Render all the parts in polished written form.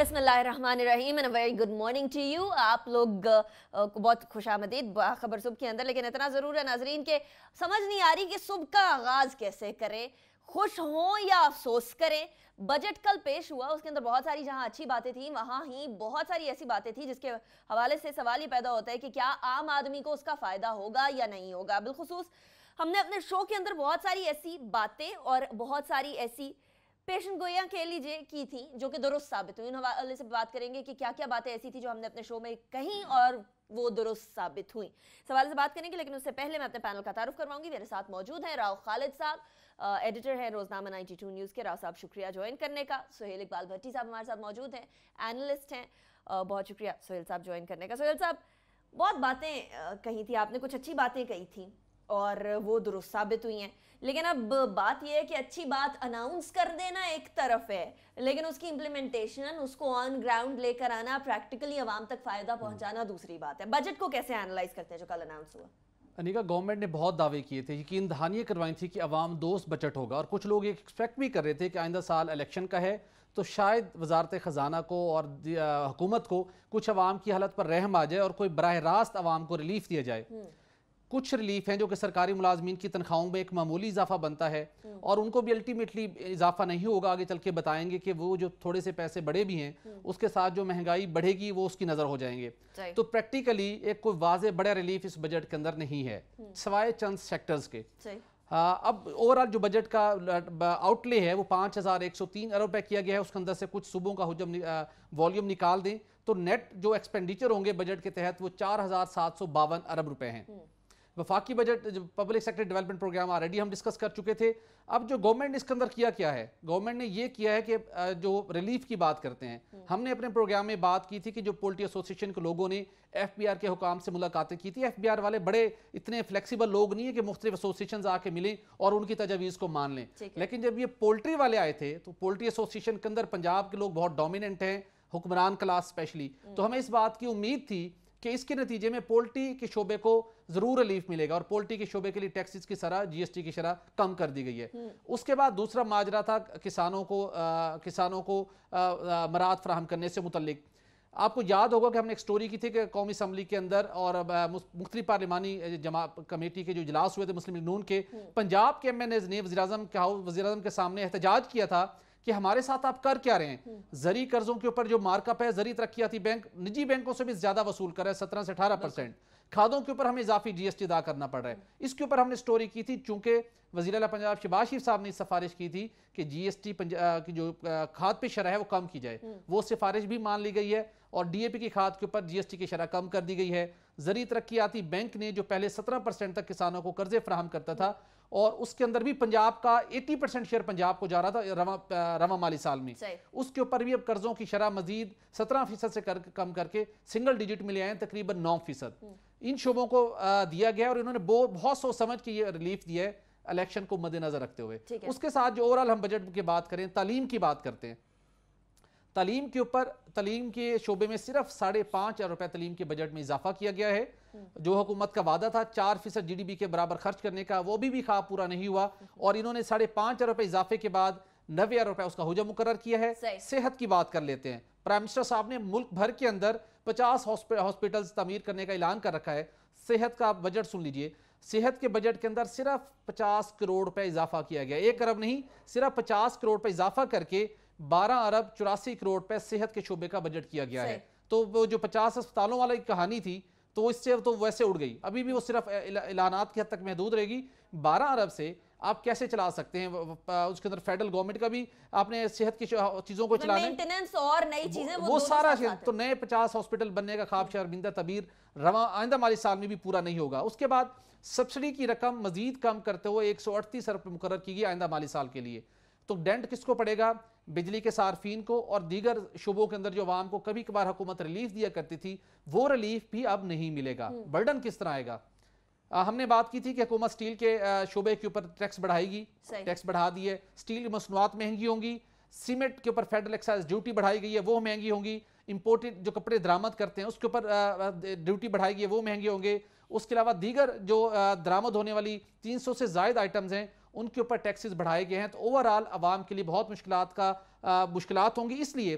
बिस्मिल्लाहिर्रहमानिर्रहीम and very good morning to you. आप लोग को बहुत खुशामदीद खबर सुबह के अंदर, लेकिन इतना ज़रूर है नाजरीन के समझ नहीं आ रही कि सुबह का आगाज़ कैसे करें, खुश हों या अफसोस करें। बजट कल पेश हुआ, उसके अंदर बहुत सारी जहां अच्छी बातें थी वहां ही बहुत सारी ऐसी बातें थी जिसके हवाले से सवाल ही पैदा होता है कि क्या आम आदमी को उसका फ़ायदा होगा या नहीं होगा। बिलखुसूस हमने अपने शो के अंदर बहुत सारी ऐसी बातें और बहुत सारी ऐसी पेशन गोइयां कह लीजिए की थी जो कि दुरुस्त साबित हुई। उन हवाले से बात करेंगे कि क्या क्या बातें ऐसी थी जो हमने अपने शो में कहीं और वो दुरुस्त साबित हुई। सवाल से बात करेंगे, लेकिन उससे पहले मैं अपने पैनल का तारुफ करवाऊंगी। मेरे साथ मौजूद हैं राव खालिद साहब, एडिटर हैं रोजनामा 92 न्यूज़ के। राव साहब शुक्रिया ज्वाइन करने का। सुहेल इकबाल भट्टी साहब हमारे साथ मौजूद हैं, एनालिस्ट हैं। बहुत शुक्रिया सुहेल साहब ज्वाइन करने का। सुहेल साहब, बहुत बातें कही थी आपने, कुछ अच्छी बातें कही थी और वो दुरुस्त साबित हुई हैं, लेकिन अब बात यह है कि अच्छी बात अनाउंस कर देना एक तरफ है, लेकिन उसकी इम्प्लीमेंटेशन, उसको ऑन ग्राउंड लेकर आना, प्रैक्टिकली आवाम तक फायदा पहुंचाना दूसरी बात है। बजट को कैसे एनालाइज करते हैं जो कल अनाउंस हुआ? अनिका, गवर्नमेंट ने बहुत दावे किए थे, यकीन दहानियाँ करवाई थी कि अवाम दोस्त बजट होगा, और कुछ लोग एक्सपेक्ट भी कर रहे थे कि आइंदा साल इलेक्शन का है तो शायद वजारत ख़जाना को और हुकूमत को कुछ अवाम की हालत पर रहम आ जाए और कोई बराह रास्त अवाम को रिलीफ दिया जाए। कुछ रिलीफ हैं जो कि सरकारी मुलाजमीन की तनख्वाहों में एक मामूली इजाफा बनता है, और उनको भी अल्टीमेटली इजाफा नहीं होगा। आगे चल के बताएंगे कि वो जो थोड़े से पैसे बड़े भी हैं उसके साथ जो महंगाई बढ़ेगी वो उसकी नज़र हो जाएंगे। तो प्रैक्टिकली एक कोई वाज़े बड़ा रिलीफ इस बजट के अंदर नहीं है सवाए चंद सेक्टर्स के। अब ओवरऑल जो बजट का आउटले है वो 5103 अरब रुपए किया गया है। उसके अंदर से कुछ सूबों का वॉल्यूम निकाल दें तो नेट जो एक्सपेंडिचर होंगे बजट के तहत वो 4752 अरब रुपए हैं। वफाकी बजट जो public sector development program already हम डिस्कस कर चुके थे। अब जो गवर्नमेंट इसके अंदर किया क्या है, गवर्नमेंट ने ये किया है कि जो रिलीफ की बात करते हैं, हमने अपने प्रोग्राम में बात की थी कि जो पोल्ट्री एसोसिएशन के लोगों ने FBR के हुकाम से मुलाकातें की थी। FBR वाले बड़े इतने फ्लेक्सिबल लोग नहीं है कि मुख्तलिफ एसोसिएशन आके मिलें और उनकी तजावीज़ को मान लें, लेकिन जब ये पोल्ट्री वाले आए थे तो पोल्ट्री एसोसिएशन के अंदर पंजाब के लोग बहुत डोमिनेंट हैं, हुक्मरान क्लास स्पेशली। तो हमें इस बात की उम्मीद थी कि इसके नतीजे में पोल्ट्री के शोबे को जरूर रिलीफ मिलेगा, और पोल्ट्री के शोबे के लिए टैक्सेस की शरह, GST की शरह कम कर दी गई है। उसके बाद दूसरा माजरा था किसानों को मराद फराहम करने से मुतल्लिक। आपको याद होगा कि हमने एक स्टोरी की थी कि कौमी असम्बली के अंदर और मुख्तलिफ पार्लिमानी कमेटी के जो इजलास हुए थे मुस्लिम लीग नून के, पंजाब के MNAs ने वज़ीर-ए-आज़म के सामने एहतजाज किया था कि हमारे साथ आप कर क्या रहे हैं। जरी कर्जों के ऊपर जो मार्कअप है, जरी तरक्याती बैंक निजी बैंकों से भी ज्यादा वसूल कर रहा है, 17 से 18%। खादों के ऊपर हमें इजाफी GST अदा करना पड़ रहा है। इसके ऊपर हमने स्टोरी की थी, चूंकि वज़ीर आला पंजाब शहबाज शरीफ साहब ने सिफारिश की थी कि GST की जो खाद पे शरह है वो कम की जाए। वो सिफारिश भी मान ली गई है और DAP की खाद के ऊपर GST की शरह कम कर दी गई है। जरी तरक्याती बैंक ने जो पहले 17% तक किसानों को कर्जे फराहम करता था, और उसके अंदर भी पंजाब का 80% शेयर पंजाब को जा रहा था रवा माली साल में, उसके ऊपर भी अब कर्जों की शरह मजीद 17% से कम करके सिंगल डिजिट में ले आए, तकरीबन 9%। इन शोबों को दिया गया और इन्होंने बहुत सोच समझ के ये रिलीफ दिया है इलेक्शन को मद्देनजर रखते हुए। उसके साथ जो ओवरऑल हम बजट की बात करें, तालीम की बात करते हैं। तालीम के ऊपर, तालीम के शोबे में सिर्फ 5.5 अरब रुपए तालीम के बजट में इजाफा किया गया है। जो हुकूमत का वादा था 4% GDP के बराबर खर्च करने का, वो भी ख्वाब पूरा नहीं हुआ, और इन्होंने 5.5 अरब रुपए इजाफे के बाद 90 अरब रुपए उसका हुजम मुकर्रर किया है। सेहत की बात कर लेते हैं। प्राइम मिनिस्टर साहब ने मुल्क भर के अंदर 50 हॉस्पिटल्स तमीर करने का ऐलान कर रखा है। सेहत का बजट सुन लीजिए, सेहत के बजट के अंदर सिर्फ 50 करोड़ रुपए इजाफा किया गया, 1 अरब नहीं, सिर्फ 50 करोड़ रुपए इजाफा करके 12 अरब 84 करोड़ रुपए सेहत के शोबे का बजट किया गया है। तो वो जो 50 अस्पतालों वाली कहानी थी तो इससे तो वैसे उड़ गई, अभी भी वो सिर्फ ऐलानात की हद तक महदूद रहेगी। 12 अरब से आप कैसे चला सकते हैं? उसके अंदर फेडरल गवर्नमेंट का भी आपने सेहत की चीजों को चलाना, मेंटेनेंस और नई चीजें, वो सारा तो नए 50 हॉस्पिटल बनने का ख्वाब शर्मिंदा तबीर आइंदा माली साल में भी पूरा नहीं होगा। उसके बाद सब्सिडी की रकम मजीद कम करते हुए 138 अरब मुकर्रर की गई आइंदा माली साल के लिए। तो डेंट किसको पड़ेगा? बिजली के सार्फिन को, और दीगर शुबों के अंदर जो आवाम को कभी कभार हुकूमत रिलीफ दिया करती थी वो रिलीफ भी अब नहीं मिलेगा। बर्डन किस तरह आएगा? हमने बात की थी कि हुकूमत स्टील के शोबे के ऊपर टैक्स बढ़ाएगी, टैक्स बढ़ा दिए। स्टील की मसनूआत महंगी होंगी, सीमेंट के ऊपर फेडरल एक्साइज ड्यूटी बढ़ाई गई है, वो महंगी होंगी। इंपोर्टेड जो कपड़े दरामद करते हैं उसके ऊपर ड्यूटी बढ़ाई गई है, वो महंगे होंगे। उसके अलावा दीगर जो दरामद होने वाली 300 से ज़ायद आइटम्स हैं उनके ऊपर टैक्सेस बढ़ाए गए हैं। तो ओवरऑल आवाम के लिए बहुत मुश्किलात होंगी, इसलिए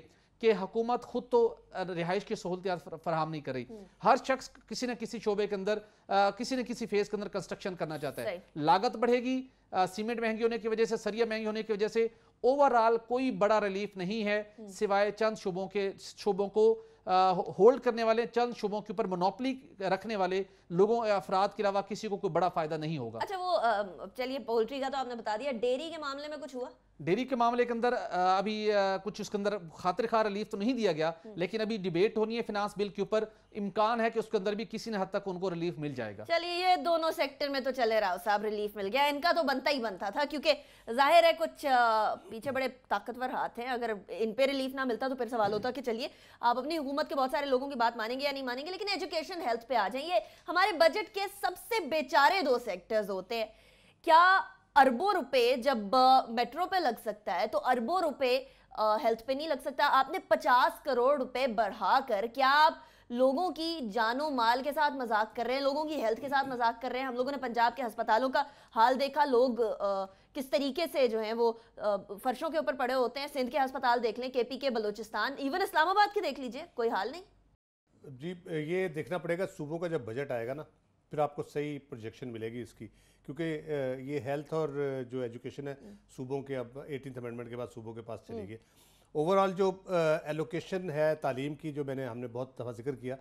کہ حکومت خود تو رہائش کی سہولتیات فراہم نہیں کر رہی. ہر شخص کسی نہ کسی شعبے کے اندر کسی نہ کسی فیز کے اندر کنسٹرکشن کرنا چاہتا ہے. لاگت بڑھے گی, سیمنٹ مہنگی ہونے کی وجہ سے, سریہ مہنگی ہونے کی وجہ سے اوورآل کوئی بڑا ریلیف نہیں ہے سوائے چند شعبوں کو ہولڈ کرنے والے, چند شعبوں کے اوپر مونوپلی رکھنے والے لوگوں افراد کے علاوہ کسی کو کوئی بڑا فائدہ نہیں ہوگا. اچھا وہ چلیے پولٹری کا تو آپ نے بتا دیا, ڈیری کے معاملے میں کچھ ہوا؟ ڈیری کے معاملے کے اندر ابھی کچھ اس کے اندر خاطر خواہ ریلیف تو نہیں دیا گیا, لیکن ابھی ڈیبیٹ ہونی ہے فنانس بل کے اوپر, امکان ہے کہ اس کے اندر بھی کسی نہ حد تک ان کو ریلیف مل جائے گا. چلیے یہ دونوں سیکٹر میں تو چلے راؤ صاحب ریلیف مل گیا, ان کا تو بنتا ہی بنتا تھا کیونکہ ظاہر ہے کچھ پیچھے بڑے طاقتور ہاتھ ہیں, اگر ان پہ ریلیف نہ ملتا تو پھر سوال ہوتا کہ چلیے آپ اپنی حکومت کے بہت سارے لوگوں کی بات مانیں گے یا نہیں مانیں گے, لیکن ایجوکیشن ہیلتھ پہ آ جائیں. یہ ہمارے بجٹ کے سب سے بیچارے دو سیکٹرز ہوتے ہیں. کیا اربوں روپے جب میٹرو پہ لگ سکتا ہے تو اربوں روپے ہیلتھ پہ نہیں لگ سکتا؟ آپ نے 50 کروڑ روپے بڑھا کر کیا آپ لوگوں کی جان و مال کے ساتھ مذاق کر رہے ہیں, لوگوں کی ہیلتھ کے ساتھ مذاق کر رہے ہیں؟ ہم لوگوں نے پنجاب کے ہسپتالوں کا حال دیکھا, لوگ کس طریقے سے جو ہیں وہ فرشوں کے اوپر پڑے ہوتے ہیں. سندھ کے ہسپتال دیکھ لیں, کے پی کے, بلوچستان, ایون اسلام آباد کے دیکھ لیجئے, کوئی حال نہیں. جی یہ دیکھنا پڑے گا صوبوں کا جب بجٹ آئے گا نا, پھر آپ کو صحیح پروجیکشن ملے گی اس کی, کیونکہ یہ ہیلتھ اور جو ایجوکیشن ہے صوبوں کے اب 18th امینڈمنٹ کے بعد صوبوں کے پاس چلے گی. اوورآل جو ایلوکیشن ہے تعلیم کی, جو ہم نے بہت دفعہ ذکر کیا,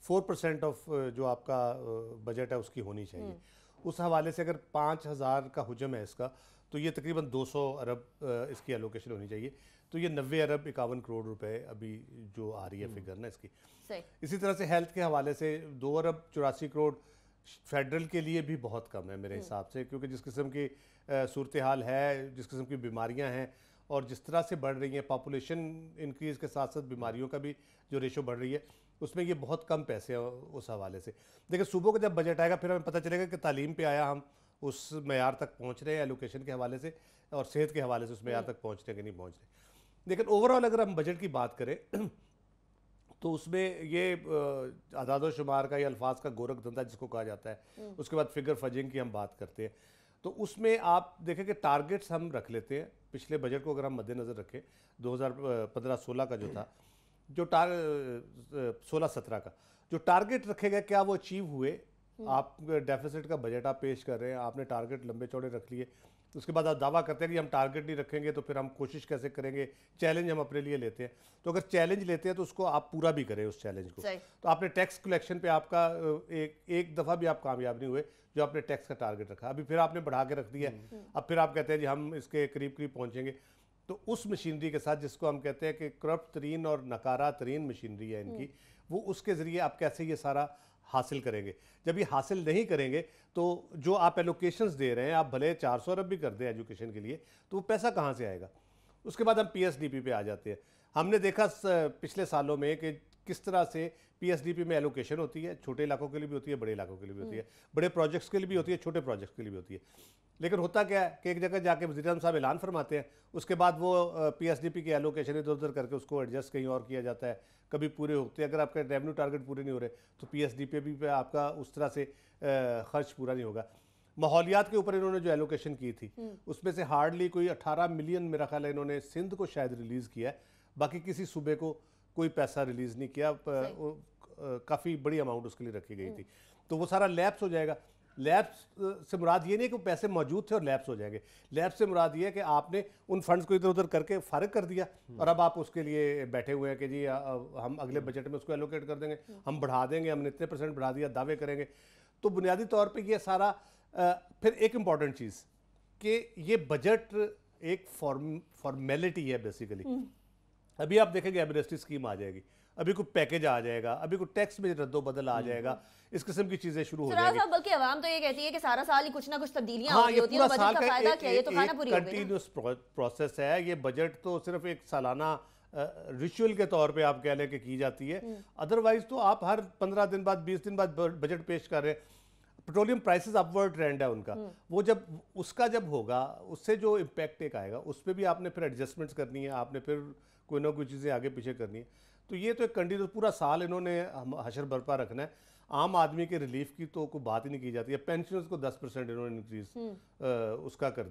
4% آف جو آپ کا بجٹ ہے اس کی ہونی چاہیے. اس حوالے سے اگر 5000 کا حجم ہے اس کا, تو یہ تقریباً 200 ارب اس کی ایلوکیشن ہونی چاہیے. تو یہ 90 ارب 51 کروڑ روپے ابھی جو آ رہی ہے فگر نا اس کی. اسی طرح سے ہیلتھ کے حوالے سے 2 ارب 84 کروڑ فیڈرل کے لیے بھی بہت کم ہے میرے حساب سے, کیونکہ جس قسم کی صورتحال ہے, جس قسم کی بیماریاں ہیں اور جس طرح سے بڑھ رہی ہیں, پاپولیشن انکریز کے ساتھ ساتھ بیماریوں کا بھی جو ریشو بڑھ رہی ہے, اس میں یہ بہت کم پیسے ہیں اس حوالے سے. دیکھیں صوبوں کا جب بجٹ آئے گا پھر ہمیں پتہ چلے گا کہ تعلیم پہ آیا ہم اس معیار تک پہنچ رہے ہیں ایلوکیشن کے حوالے سے, اور صحت کے حوالے سے اس معیار تک پہنچ رہے ہیں کہ نہیں پہنچ رہے. لیکن اوورآل اگر ہم بجٹ کی بات کریں تو اس میں یہ اعداد و شمار کا, یہ الفاظ کا گورکھ دھندا جس کو کہا جاتا ہے, اس کے بعد فگر فجنگ کی ہم بات کرتے ہیں, تو اس میں آپ دیکھیں کہ ٹارگٹس ہم رکھ لیتے ہیں. پچھلے بجٹ کو اگر ہم مد نظر رکھیں 2015-16 کا جو تھا, جو 16-17 کا جو ٹارگٹ رکھے گئے, کیا وہ اچیو ہوئے؟ آپ ڈیفیسٹ کا بجٹ آپ پیش کر رہے ہیں, آپ نے ٹارگٹ لمبے چوڑے رکھ لیے, اس کے بعد آپ دعویٰ کرتے ہیں کہ ہم ٹارگٹ نہیں رکھیں گے تو پھر ہم کوشش کیسے کریں گے, چیلنج ہم اپنے لیے لیتے ہیں. تو اگر چیلنج لیتے ہیں تو اس کو آپ پورا بھی کریں اس چیلنج کو. تو آپ نے ٹیکس کلیکشن پہ آپ کا ایک دفعہ بھی آپ کامیاب نہیں ہوئے جو آپ نے ٹیکس کا ٹارگٹ رکھا, ابھی پھر آپ نے بڑھا کے رکھ دیا, اب پھر آپ کہتے ہیں جی ہم اس کے قریب پہنچیں گے. تو اس مشینری کے ساتھ جس کو ہم کہتے ہیں کہ کرپٹ ترین اور نکارہ ترین مشینری ہے ان کی, وہ اس کے ذریعے آپ کیسے یہ سارا حاصل کریں گے؟ جب یہ حاصل نہیں کریں گے تو جو آپ ایلوکیشنز دے رہے ہیں, آپ بھلے 400 ارب بھی کر دیں ایجوکیشن کے لیے, تو وہ پیسہ کہاں سے آئے گا؟ اس کے بعد ہم پی ایس ڈی پی پہ آ جاتے ہیں. ہم نے دیکھا پچھلے سالوں میں کہ کس طرح سے پی ایس ڈی پی میں ایلوکیشن ہوتی ہے, چھوٹے علاقوں کے لیے بھی ہوتی ہے, بڑے علاقوں کے لیے بھی ہوتی ہے, بڑے پروجیکٹس کے لیے بھی ہوتی ہے, چھوٹے پروجیکٹس کے لیے بھی ہوتی ہے. لیکن ہوتا کیا ہے کہ ایک جگہ جا کے وزیر اعظم صاحب اعلان فرماتے ہیں, اس کے بعد وہ پی ایس ڈی پی کی ایلوکیشن ادھر ادھر کر کے اس کو ایڈجسٹ کہیں اور کیا جاتا ہے, کبھی پورے ہوتے ہیں. اگر آپ کے ریونیو ٹارگٹ پورے نہیں ہو رہے تو پی ایس ڈی پی بھی پہ آپ کا اس طرح سے خرچ پورا نہیں ہوگا. ماحولیات کے اوپر انہوں نے جو ایلوکیشن کی تھی اس میں سے ہارڈلی کوئی 18 ملین میرا خیال ہے انہوں نے سندھ کو شاید ریلیز کیا ہے, باقی کسی صوبے کو کوئی پیسہ ریلیز نہیں کیا. کافی بڑی اماؤنٹ اس کے لیے رکھی گئی تھی. تو وہ سارا لیپس ہو جائے گا. لیپس سے مراد یہ نہیں کہ پیسے موجود تھے اور لیپس ہو جائیں گے. لیپس سے مراد یہ ہے کہ آپ نے ان فنڈز کو ادھر ادھر کر کے فارغ کر دیا, اور اب آپ اس کے لیے بیٹھے ہوئے ہیں کہ جی ہم اگلے بجٹ میں اس کو ایلوکیٹ کر دیں گے, ہم بڑھا دیں گے, ہم نے اتنے % بڑھا دیا, دعوے کریں گے. تو بنیادی طور پہ یہ سارا پھر ایک امپورٹنٹ چیز کہ یہ بجٹ ایک فارمیلٹی ہے بیسیکلی. ابھی آپ دیکھیں گے ایمریسٹی اسکیم آ جائے گی, ابھی کوئی پیکج آ جائے گا, ابھی کوئی ٹیکس میں رد و بدل آ جائے گا, اس قسم کی چیزیں شروع ہو جائیں گی. بلکہ عوام تو یہ کہتی ہے کہ سارا سال ہی کچھ نہ کچھ تبدیلیاں ہوتی ہیں, تو بجٹ کا فائدہ کیا؟ یہ تو کھانا پوری ہو گئی. کنٹینیوس پروسیس ہے یہ. بجٹ تو صرف ایک سالانہ ریچول کے طور پہ آپ کہہ لیں کہ کی جاتی ہے, ادروائز تو آپ ہر 15 دن بعد 20 دن بعد بجٹ پیش کر رہے ہیں. پیٹرولیم پرائسز اپورڈ ٹرینڈ ہے ان کا, وہ جب اس کا جب ہوگا اس سے جو امپیکٹ ایک آئے گا اس پہ بھی آپ نے پھر ایڈجسٹمنٹس کرنی ہے, آپ نے پھر کوئی نہ کوئی چیزیں آگے پیچھے کرنی ہے. تو یہ تو ایک کنٹینیوس پورا سال انہوں نے حشر برپا رکھنا ہے. عام آدمی کے ریلیف کی تو کوئی بات ہی نہیں کی جاتی ہے. پینشنز کو 10% انہوں نے انکریز اس کا کر دیا ہے.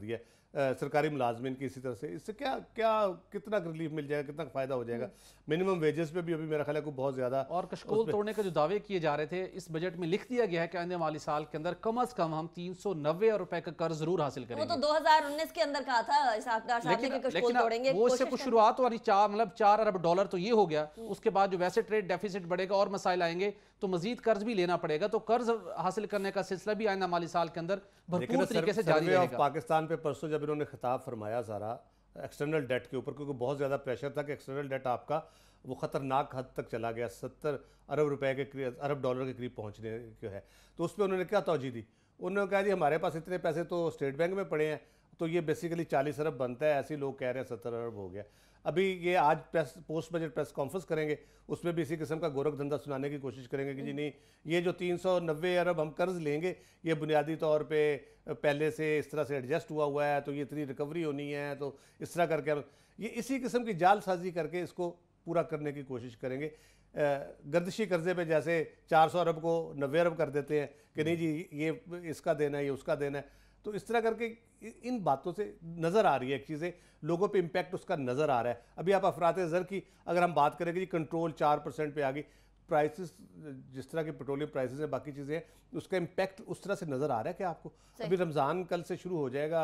सरकारी मुलाजमिन की इसी तरह से, इससे क्या क्या कितना रिलीफ मिल जाएगा, कितना फ़ायदा हो जाएगा। मिनिमम वेजेस पे भी अभी मेरा ख्याल है को बहुत ज़्यादा, और कशकोल तोड़ने के जो दावे किए जा रहे थे, इस बजट में लिख दिया गया है कि आने वाले साल के अंदर कम अज कम हम 390 अरब रुपए का कर्ज जरूर हासिल वो करेंगे। तो 2019 के अंदर कहा था इसहाक डार साहब ने कि कशकोल तोड़ेंगे। वो इससे कुछ शुरुआत वाली 4 अरब डॉलर तो ये हो गया, उसके बाद जो वैसे ट्रेड डेफिसिट बढ़ेगा और मसाइल आएंगे तो मजीद कर्ज भी लेना पड़ेगा, तो कर्ज हासिल करने का सिलसिला भी आने माली साल के अंदर भरपूर तरीके से जारी रहेगा। पाकिस्तान पे परसों जब इन्होंने खिताब फरमाया सारा एक्सटर्नल डेट के ऊपर, क्योंकि बहुत ज़्यादा प्रेशर था कि एक्सटर्नल डेट आपका वो ख़तरनाक हद तक चला गया, 70 अरब रुपए के अरब डॉलर के करीब पहुंचने को है। तो उस पर उन्होंने क्या तवज्जो दी, उन्होंने कहा जी हमारे पास इतने पैसे तो स्टेट बैंक में पड़े हैं, तो ये बेसिकली 40 अरब बनता है, ऐसे लोग कह रहे हैं 70 अरब हो गया। अभी ये आज पोस्ट बजट प्रेस कॉन्फ्रेंस करेंगे, उसमें भी इसी किस्म का गोरख धंधा सुनाने की कोशिश करेंगे कि जी नहीं, ये जो 390 अरब हम कर्ज लेंगे ये बुनियादी तौर पे पहले से इस तरह से एडजस्ट हुआ है, तो ये इतनी रिकवरी होनी है, तो इस तरह करके हम ये इसी किस्म की जालसाजी करके इसको पूरा करने की कोशिश करेंगे। गर्दिशी कर्जे पे जैसे 400 अरब को 90 अरब कर देते हैं कि नहीं जी ये इसका देना है, ये उसका देना है, तो इस तरह करके इन बातों से नज़र आ रही है एक चीज़ें, लोगों पे इम्पैक्ट उसका नज़र आ रहा है। अभी आप अफरात ज़र की अगर हम बात करेंगे जी, कंट्रोल 4% पे आ गई, प्राइसेस जिस तरह के पेट्रोलियम प्राइसेस हैं, बाकी चीज़ें हैं, उसका इम्पैक्ट उस तरह से नज़र आ रहा है कि आपको अभी रमज़ान कल से शुरू हो जाएगा,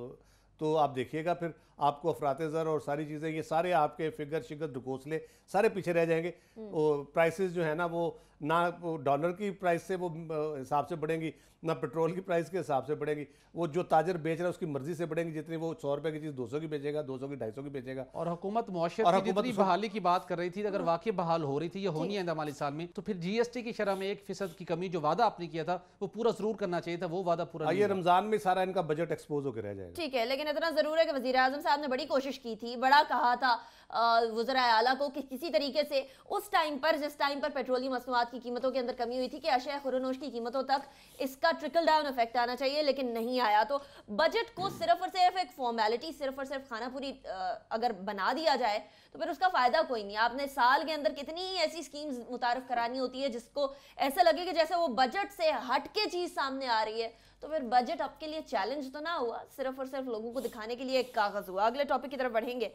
तो आप देखिएगा फिर आपको अफरात ज़र और सारी चीज़ें, ये सारे आपके फिगर शिगर ढकोसले सारे पीछे रह जाएंगे। प्राइसेस जो है ना वो ना डॉलर की प्राइस से वो हिसाब से बढ़ेंगी, ना पेट्रोल की प्राइस के हिसाब से बढ़ेगी, वो जो ताजर बेच रहा है उसकी मर्जी से बढ़ेंगी, जितनी वो 100 रुपए की चीज़ 200 की बेचेगा, 200 की 250 की बेचेगा। और हुकूमत मुआशरत की जितनी बहाली की बात कर रही थी, अगर वाकई बहाल हो रही थी, ये होनी है माली साल में, तो फिर GST की शरह में 1% की कमी जो वादा आपने किया था वो पूरा जरूर करना चाहिए था, वो वादा पूरा ये रमजान में सारा इनका बजट एक्सपोज होकर रह जाएगा। ठीक है, लेकिन इतना जरूर है कि वज़ीर आज़म साहब ने बड़ी कोशिश की थी, बड़ा कहा था वज़राए आला को कि किसी तरीके से उस टाइम पर जिस टाइम पर पेट्रोलियम मसनूआत की कीमतों के अंदर कमी हुई थी कि अशया खुरनोश की कीमतों तक इसका ट्रिकल डाउन इफेक्ट आना चाहिए, लेकिन नहीं आया। तो बजट को सिर्फ और सिर्फ एक फॉर्मेलिटी, सिर्फ और सिर्फ खाना पूरी अगर बना दिया जाए तो फिर उसका फायदा कोई नहीं। आपने साल के अंदर कितनी ऐसी स्कीम्स मुतारफ करानी होती है जिसको ऐसा लगे कि जैसे वो बजट से हट के चीज सामने आ रही है, तो फिर बजट आपके लिए चैलेंज तो ना हुआ, सिर्फ और सिर्फ लोगों को दिखाने के लिए एक कागज हुआ। अगले टॉपिक की तरफ बढ़ेंगे।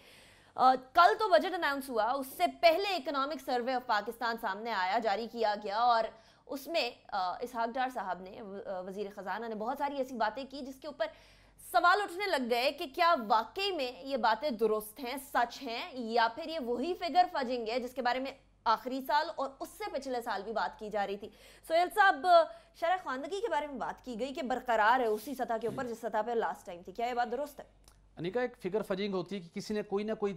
कल तो बजट अनाउंस हुआ, उससे पहले इकोनॉमिक सर्वे ऑफ पाकिस्तान सामने आया, जारी किया गया, और उसमें इसहाक डार साहब ने, वजीर खजाना ने बहुत सारी ऐसी बातें की जिसके ऊपर सवाल उठने लग गए कि क्या वाकई में ये बातें दुरुस्त हैं, सच हैं, या फिर ये वही फिगर फजेंगे जिसके बारे में आखिरी साल और उससे पिछले साल भी बात की जा रही थी। सोहेल साहब, शरह खानदगी के बारे में बात की गई कि बरकरार है उसी सतह के ऊपर जिस सतह पर लास्ट टाइम थी, क्या ये बात दुरुस्त है? अनिका, एक फिगर फजिंग होती है कि किसी ने कोई ना कोई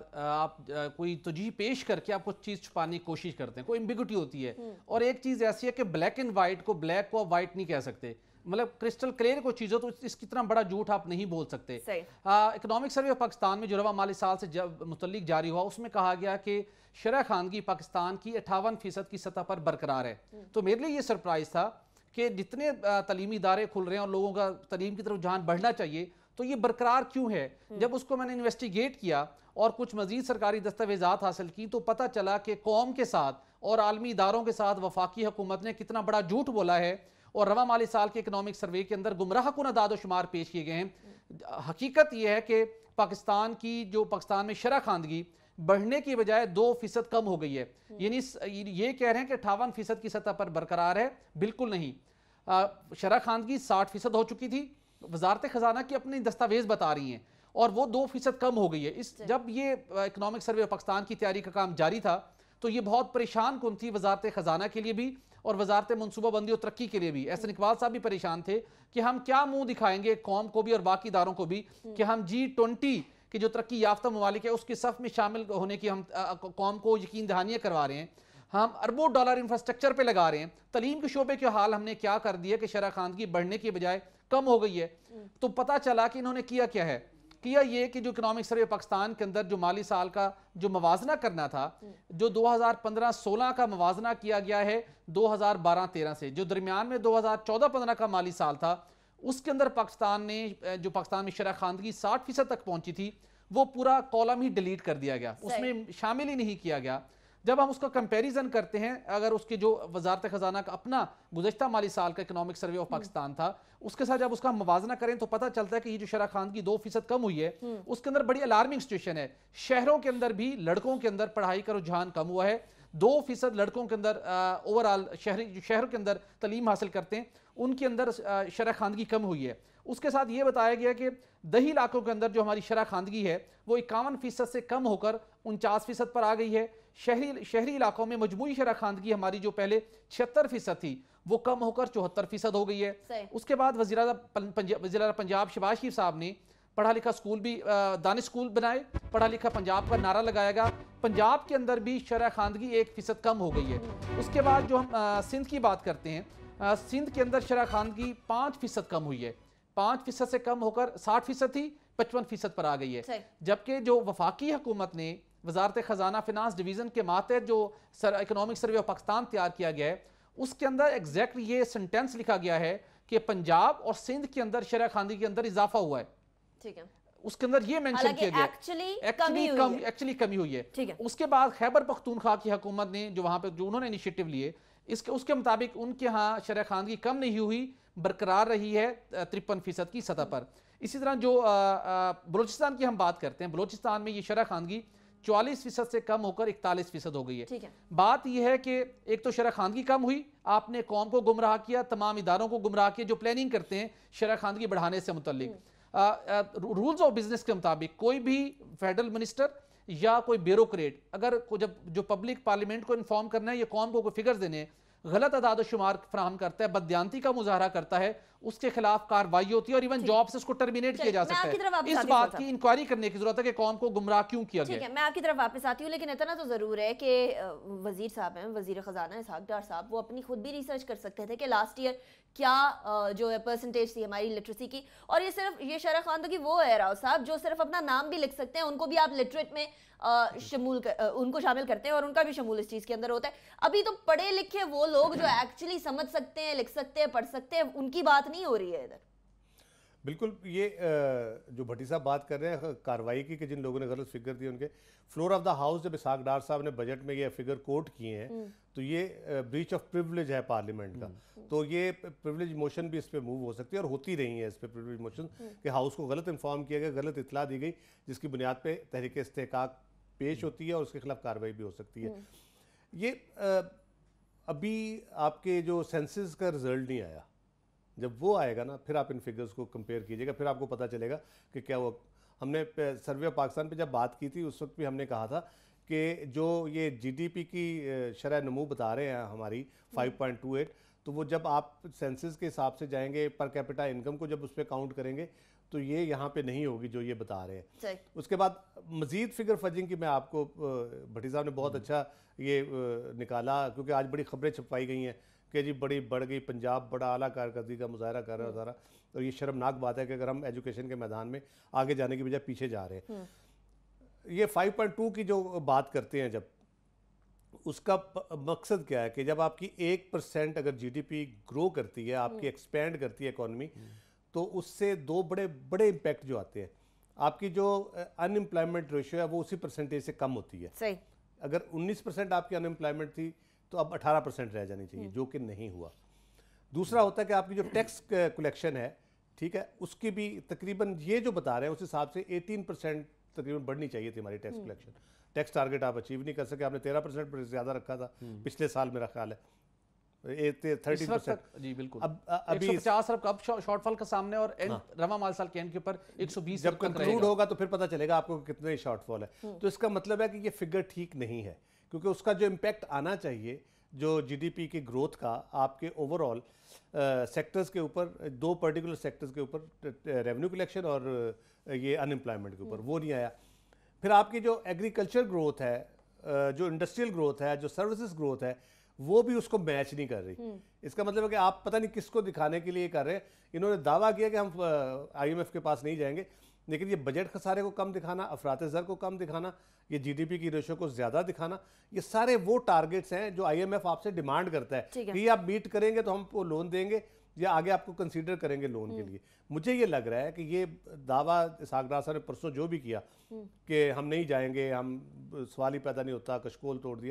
कोई तजही पेश करके आप कुछ चीज़ छुपाने की कोशिश करते हैं, कोई एम्बिग्युइटी होती है, और एक चीज़ ऐसी है कि ब्लैक एंड वाइट को ब्लैक को वाइट नहीं कह सकते, मतलब क्रिस्टल क्लियर कोई चीज़ हो तो इसकी तरह बड़ा झूठ आप नहीं बोल सकते। इकोनॉमिक सर्वे ऑफ पाकिस्तान में जो रवा माली साल से जब मुतल्लिक जारी हुआ, उसमें कहा गया कि शरह खानगी पाकिस्तान की 58% की सतह पर बरकरार है। तो मेरे लिए ये सरप्राइज था कि जितने तलीमी इदारे खुल रहे हैं और लोगों का तलीम की तरफ रुझान बढ़ना चाहिए, तो ये बरकरार क्यों है? जब उसको मैंने इन्वेस्टिगेट किया और कुछ मजीद सरकारी दस्तावेजात हासिल की, तो पता चला कि कौम के साथ और आलमी इदारों के साथ वफाकी हुकूमत ने कितना बड़ा झूठ बोला है, और रवा माली साल के इकोनॉमिक सर्वे के अंदर गुमराह कुन अदाद शुमार पेश किए गए हैं। हकीकत यह है कि पाकिस्तान में शरह खानदगी बढ़ने की बजाय 2% कम हो गई है। यानी ये कह रहे हैं कि 58% की सतह पर बरकरार है, बिल्कुल नहीं। शरह खानदगी 60% हो चुकी थी, वजारत खजाना की अपनी दस्तावेज बता रही हैं, और वो 2% कम हो गई है। जब ये इकोनॉमिक सर्वे पाकिस्तान की तैयारी का काम जारी था तो ये बहुत परेशान कुन थी वजारत खजाना के लिए भी और वजारत मनसूबाबंदी और तरक्की के लिए भी। एहसन इकबाल साहब भी परेशान थे कि हम क्या मुंह दिखाएंगे कौम को भी और बाकी इदारों को भी कि हम G20 की जो तरक्की याफ्ता ममालिक है उसकी सफ में शामिल होने की हम कौम को यकीन दहानियाँ करवा रहे हैं, हम अरबों डॉलर इंफ्रास्ट्रक्चर पे लगा रहे हैं। तलीम के शोबे के हाल हमने क्या कर दिया कि शरह खानदगी बढ़ने की बजाय कम हो गई है। तो पता चला कि इन्होंने किया क्या है, किया ये कि जो इकोनॉमिक सर्वे पाकिस्तान के अंदर जो माली साल का जो मवाजना करना था, जो 2015-16 का मवाजना किया गया है 2012-13 से, जो दरमियान में 2014-15 का माली साल था, उसके अंदर पाकिस्तान में शरह खानदगी 60% तक पहुंची थी, वो पूरा कॉलम ही डिलीट कर दिया गया, उसमें शामिल ही नहीं किया गया। جب ہم اس کا کمپیریزن کرتے ہیں، اگر اس کے جو وزارت خزانہ کا اپنا گزشتہ مالی سال کا اکنامک سروے آف پاکستان تھا، اس کے ساتھ جب اس کا موازنہ کریں تو پتہ چلتا ہے کہ یہ جو شرح خواندگی 2% کم ہوئی ہے، اس کے اندر بڑی الارمنگ سچویشن ہے. شہروں کے اندر بھی لڑکوں کے اندر پڑھائی کا رجحان کم ہوا ہے. 2% لڑکوں کے اندر اوورآل شہروں کے اندر تعلیم حاصل کرتے ہیں ان کے اندر شرح خواندگی کم ہوئی ہے. اس کے ساتھ یہ بتایا گیا کہ دیہی علاقوں کے اندر جو ہماری شرح خواندگی ہے وہ 51% سے کم ہو کر 49% پر آ گئی ہے. شہری علاقوں میں مجموعی شرح خواندگی ہماری جو پہلے 76% تھی وہ کم ہو کر 74% ہو گئی ہے. اس کے بعد وزیر اعظم پنجاب شہباز شریف صاحب نے پڑھا لکھا اسکول بھی دانش اسکول بنائے، پڑھا لکھا پنجاب کا نعرہ لگایا گا. پنجاب کے اندر بھی شرح خواندگی 1% کم ہو گئی ہے. اس کے بعد جو ہم سندھ کی بات کرتے ہیں، سندھ کے اندر شرح خواندگی 5% کم ہوئی ہے. 5% سے کم ہو کر 60% تھی، 55% پر آ گئی ہے. جبکہ جو وفاقی حکومت نے وزارت خزانہ فنانس ڈویژن کے ماتحت جو اکنامک سروے آف پاکستان تیار کیا گیا ہے، اس کے اندر ایگزیکٹلی یہ سنٹینس لکھا گیا ہے کہ پنجاب اور سندھ کے اندر شرح خواندگی کے اندر اضافہ ہوا ہے. ٹھیک ہے، اس کے اندر یہ مینشن کیا گیا ایکچولی کمی ہوئی ہے. اس کے بعد خیبر پختونخوا کی حکومت نے جو وہاں پہ جو انہوں نے انیشیٹو لیے، اس کے مطابق ان کے ہاں شرح خواندگی کم نہیں ہوئی، برقرار رہی ہے 53% کی سطح پر. اسی طرح جو بلوچستان کی ہم بات کرتے ہیں، بلوچستان میں یہ شرح خواندگی 44% سے کم ہو کر 41% ہو گئی ہے. بات یہ ہے کہ ایک تو شرح خواندگی کم ہوئی، آپ نے قوم کو گمراہ کیا، تمام اداروں کو گمراہ کیا جو پلاننگ کرتے ہیں شرح خواندگی بڑھانے سے متعلق. رولز آف بزنس کے مطابق کوئی بھی فیڈرل منسٹر یا کوئی بیوروکریٹ اگر جو پبلک پارلیمنٹ کو انفارم کرنا ہے یا قوم کو کوئی فگرز دینے ہیں، غلط اعداد و شمار فراہم کرتا ہے، بددیانتی کا مظاہرہ کرتا ہے، اس کے خلاف کارروائی ہوتی ہے اور ایون جاب سے اس کو ٹرمینیٹ کیا جا سکتا ہے. اس بات کی انکوائری کرنے کی ضرورت ہے کہ قوم کو گمراہ کیوں کیا گیا. ٹھیک ہے، میں آپ کی طرف واپس آتی ہوں، لیکن اتنا تو ضرور ہے کہ وزیر صاحب ہیں، وزیر خزانہ اسحاق ڈار صاحب، وہ اپنی خود بھی ریسرچ کر سکتے تھے کہ لاسٹ ایئر کیا جو ہے پرسنٹیج تھی ہماری لٹریسی کی. اور یہ صرف یہ شرح خواندگی وہ ہے راؤ صاحب جو صرف اپنا نام بھی لکھ سکتے ہیں، ان کو بھی آپ لٹریٹ میں ان کو شامل کرتے ہیں اور ان کا بھی شمول اس چیز کے اندر ہوتا ہے. ابھی تو پڑھے لکھے وہ لوگ جو ایکچولی سمجھ سکتے ہیں، لکھ سکتے ہیں، پڑھ سکتے ہیں، ان کی بات نہیں ہو رہی ہے ادھر. بالکل، یہ جو بھٹی صاحب بات کر رہے ہیں کارروائی کی کہ جن لوگوں نے غلط فگر دی ان کے فلور آف دا ہاؤس جب اسحاق ڈار صاحب نے بجٹ میں یہ فگر کوٹ کیے ہیں تو یہ بریچ آف پریولیج ہے پارلیمنٹ کا. تو یہ پریولیج موشن بھی اس پہ موو ہو سکتی ہے اور ہوتی رہی ہیں اس پہ پریولیج موشن کہ ہاؤس کو غلط انفارم کیا گیا، غلط اطلاع دی گئی جس کی بنیاد پہ تحریک استحقاق پیش ہوتی ہے اور اس کے خلاف کارروائی بھی ہو سکتی ہے. یہ ابھی آپ کے جو سینسز کا رزلٹ نہیں آیا، جب وہ آئے گا نا پھر آپ ان فگرز کو کمپیئر کیجئے گا، پھر آپ کو پتہ چلے گا کہ کیا وہ ہم نے سروے آف پاکستان پہ جب بات کی تھی اس وقت بھی ہم نے کہا تھا کہ جو یہ جی ڈی پی کی شرح نمو بتا رہے ہیں ہماری 5.28، تو وہ جب آپ سینسز کے حساب سے جائیں گے پر کیپٹا انکم کو جب اس پہ کاؤنٹ کریں گے تو یہ یہاں پہ نہیں ہوگی جو یہ بتا رہے ہیں. اس کے بعد مزید فگر فجنگ کی میں آپ کو بھٹی صاحب نے بہت اچھا یہ نکالا کیونکہ آج بڑی خبریں چھپائی گئی ہیں کہ جی بڑی بڑھ گئی، پنجاب بڑا اعلیٰ کارکردگی کا مظاہرہ کر رہا ہے سارا. اور یہ شرمناک بات ہے کہ اگر ہم ایجوکیشن کے میدان میں آگے جانے کی بجائے پیچھے جا رہے ہیں. یہ 5.2 کی جو بات کرتے ہیں جب اس کا مقصد کیا ہے کہ جب آپ کی 1% اگر جی ڈی پی گرو کرتی ہے، آپ کی ایکسپینڈ کرتی ہے اکانومی، تو اس سے دو بڑے امپیکٹ جو آتے ہیں. آپ کی جو ان امپلائمنٹ ریشیو ہے وہ اسی پرسنٹیج سے کم ہوتی ہے. اگر 19% آپ کی ان امپلائمنٹ تھی تو اب 18% رہ جانی چاہیے، جو کہ نہیں ہوا. دوسرا ہوتا ہے کہ آپ کی جو ٹیکس کلیکشن ہے، ٹھیک ہے، اس کی بھی تقریباً یہ جو بتا رہے ہیں اس حساب سے 18% تقریباً بڑھنی چاہیے تھی ہماری ٹیکس کلیکشن. ٹیکس ٹارگٹ آپ اچیو نہیں کر سکے، آپ نے 13% پر زیادہ رکھا تھا پچھلے سال میرا خیال ہے 30%. جی بالکل، ابھی 150 ارب اب شارٹ فال کا سامنے اور رواں مال سال کے اینڈ کے اوپر 120 جب کنکلوڈ ہوگا تو پھر پتہ چلے گا آپ کو کتنے شارٹ فال ہے. تو اس کا مطلب ہے کہ یہ فگر ٹھیک نہیں ہے کیونکہ اس کا جو امپیکٹ آنا چاہیے جو جی ڈی پی کی گروتھ کا آپ کے اوور آل سیکٹرز کے اوپر، دو پرٹیکولر سیکٹرز کے اوپر، ریونیو کلیکشن اور یہ ان امپلائمنٹ کے اوپر، وہ نہیں آیا. پھر آپ کی جو ایگریکلچر گروتھ ہے، جو انڈسٹریل گروتھ ہے، جو سروسز گروتھ ہے، وہ بھی اس کو میچ نہیں کر رہی. اس کا مطلب ہے کہ آپ پتہ نہیں کس کو دکھانے کے لیے کر رہے ہیں. انہوں نے دعویٰ کیا کہ ہم آئی ایم ایف کے پاس نہیں جائیں گے، لیکن یہ بجٹ خسارے کو کم دکھانا، افراط زر کو کم دکھانا، یہ جی ڈی پی کی ریشو کو زیادہ دکھانا، یہ سارے وہ ٹارگٹس ہیں جو آئی ایم ایف آپ سے ڈیمانڈ کرتا ہے کہ یہ آپ میٹ کریں گے تو ہم کو لون دیں گے یا آگے آپ کو کنسیڈر کریں گے لون کے لیے. مجھے یہ لگ رہا ہے کہ یہ دعویٰ اسحاق ڈار صاحب نے پرسوں جو بھی کیا کہ ہم نہیں جائیں گے، ہم سوال ہی پیدا نہیں ہوتا، کشکول توڑ دیا،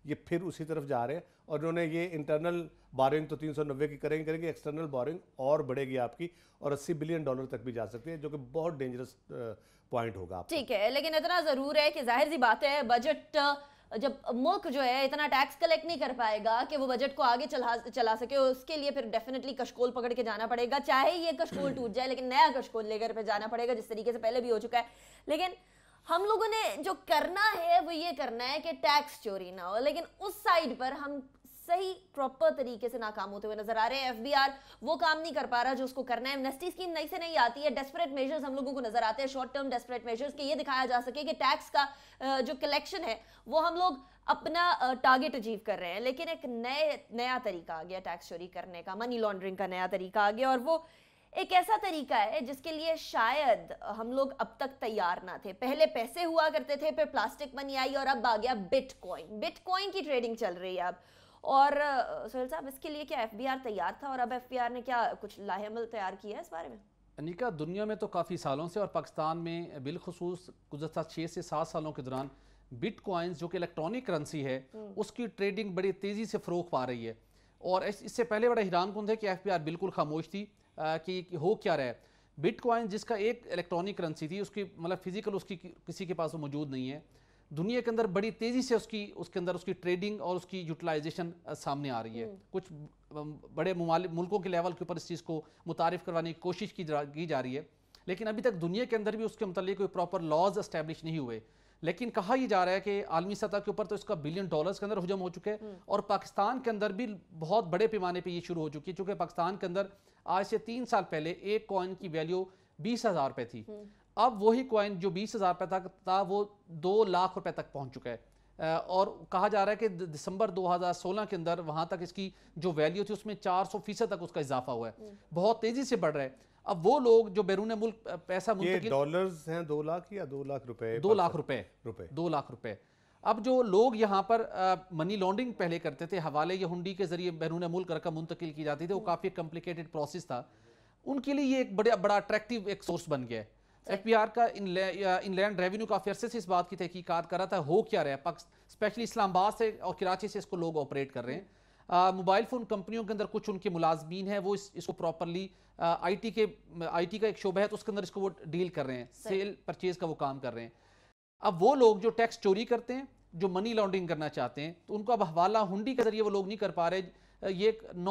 یہ پھر اسی طرف جا رہے ہیں، اور انہوں نے یہ انٹرنل بورنگ تو 390 کی کریں گے، ایکسٹرنل بورنگ اور بڑھے گی آپ کی، اور $80 بلین تک بھی جا سکتی ہے، جو کہ بہت ڈینجرس پوائنٹ ہوگا آپ کا۔ ٹھیک ہے، لیکن اتنا ضرور ہے کہ ظاہر سی بات ہے بجٹ جب ملک جو ہے اتنا ٹیکس کلیکٹ نہیں کر پائے گا کہ وہ بجٹ کو آگے چلا سکے، اس کے لیے پھر ڈیفینیٹلی کشکول پکڑ کے جانا پڑے گا، چاہے یہ کشکول ٹوٹ جائے لیکن نیا کشکول لے کر پھر جانا پڑے گا، جس طریقے سے پہلے بھی ہو چکا ہے۔ لیکن ہم لوگوں نے جو کرنا ہے وہ یہ کرنا ہے کہ ٹیکس چوری نہ ہو، لیکن اس سائڈ پر ہم صحیح پراپر طریقے سے ناکام ہوتے ہوئے نظر آ رہے ہیں۔ ایف بی آر وہ کام نہیں کر پا رہا جو اس کو کرنا ہے، ایمنسٹی اسکیم نئی سے نہیں آتی ہے، ڈیسپریٹ میجرز ہم لوگوں کو نظر آتے ہیں، شارٹ ٹرم ڈیسپریٹ میجرز، کہ یہ دکھایا جا سکے کہ ٹیکس کا جو کلیکشن ہے وہ ہم لوگ اپنا ٹارگٹ اچیو کر رہے ہیں، لیکن ایک نیا طریقہ آ گیا ٹیکس چوری کرنے کا، منی لانڈرنگ کا نیا طریقہ آ گیا، اور وہ ایک ایسا طریقہ ہے جس کے لیے شاید ہم لوگ اب تک تیار نہ تھے۔ پہلے پیسے ہوا کرتے تھے، پھر پلاسٹک منی آئی، اور اب آ گیا بٹ کوائن کی ٹریڈنگ چل رہی ہے اب۔ اور سہیل صاحب، اس کے لیے کیا ایف بی آر تیار تھا، اور اب ایف بی آر نے کیا کچھ لاہ عمل تیار کیا ہے اس بارے میں؟ انیکا، دنیا میں تو کافی سالوں سے اور پاکستان میں بالخصوص گزشتہ 6 سے 7 سالوں کے دوران بٹ کوائنز جو کہ الیکٹرانک کرنسی ہے اس کی ٹریڈنگ بڑی تیزی سے فروغ پا رہی ہے، اور اس سے پہلے بڑا حیران کن ہے کہ ایف بی آر بالکل خاموش تھی کہ ہو کیا رہا ہے۔ بٹ کوائن جس کا ایک الیکٹرانک کرنسی تھی، اس کی مطلب فزیکل اس کی کسی کے پاس وہ موجود نہیں ہے، دنیا کے اندر بڑی تیزی سے اس کے اندر اس کی ٹریڈنگ اور اس کی یوٹیلائزیشن سامنے آ رہی ہے۔ کچھ بڑے ملکوں کے لیول کے اوپر اس چیز کو متعارف کروانے کی کوشش کی جا رہی ہے، لیکن ابھی تک دنیا کے اندر بھی اس کے متعلق کوئی پراپر لاز اسٹیبلش نہیں ہوئے۔ لیکن کہا یہ جا رہا ہے کہ عالمی سطح کے اوپر تو اس کا $1 بلین کے اندر حجم ہو چکے ہیں، اور پاکستان کے اندر بھی بہت بڑے پیمانے پہ یہ شروع ہو چکی ہے، چونکہ پاکستان کے اندر آج سے 3 سال پہلے ایک کوائن کی ویلیو 20,000 روپے تھی، اب وہی کوائن جو 20,000 روپے تھا وہ 2 لاکھ روپے تک پہنچ چکا ہے، اور کہا جا رہا ہے کہ دسمبر 2016 کے اندر وہاں تک اس کی جو ویلیو تھی اس میں 400% تک اس کا اضافہ ہوا ہے، بہت تیزی سے بڑھ رہا ہے۔ اب وہ لوگ جو بیرون ملک پیسہ منتقل، یہ ڈالرز ہیں 2 لاکھ یا 2 لاکھ روپے؟ 2 لاکھ روپے 2 لاکھ روپے۔ اب جو لوگ یہاں پر منی لانڈرنگ پہلے کرتے تھے، حوالے یا ہنڈی کے ذریعے بیرون ملک رقم منتقل کی جاتی تھی، وہ کافی کمپلیکیٹڈ پروسیس تھا، ان کے لیے یہ ایک بڑا اٹریکٹیو ایک سورس بن گیا ہے۔ ایف بی آر کا ان لینڈ ریونیو کافی عرصے سے اس بات کی تحقیقات کر رہا تھا ہو کیا رہا ہے، اسپیشلی اسلام آباد سے اور کراچی سے اس کو لوگ آپریٹ کر رہے ہیں۔ موبائل فون کمپنیوں کے اندر کچھ ان کے ملازمین ہیں، وہ اس کو پراپرلی آئی ٹی کا ایک شعبہ ہے تو اس کے اندر اس کو وہ ڈیل کر رہے ہیں، سیل پرچیز کا وہ کام کر رہے ہیں۔ اب وہ لوگ جو ٹیکس چوری کرتے ہیں، جو منی لانڈرنگ کرنا چاہتے ہیں، تو ان کو اب حوالہ ہنڈی کے ذریعے وہ لوگ نہیں کر پا رہے، یہ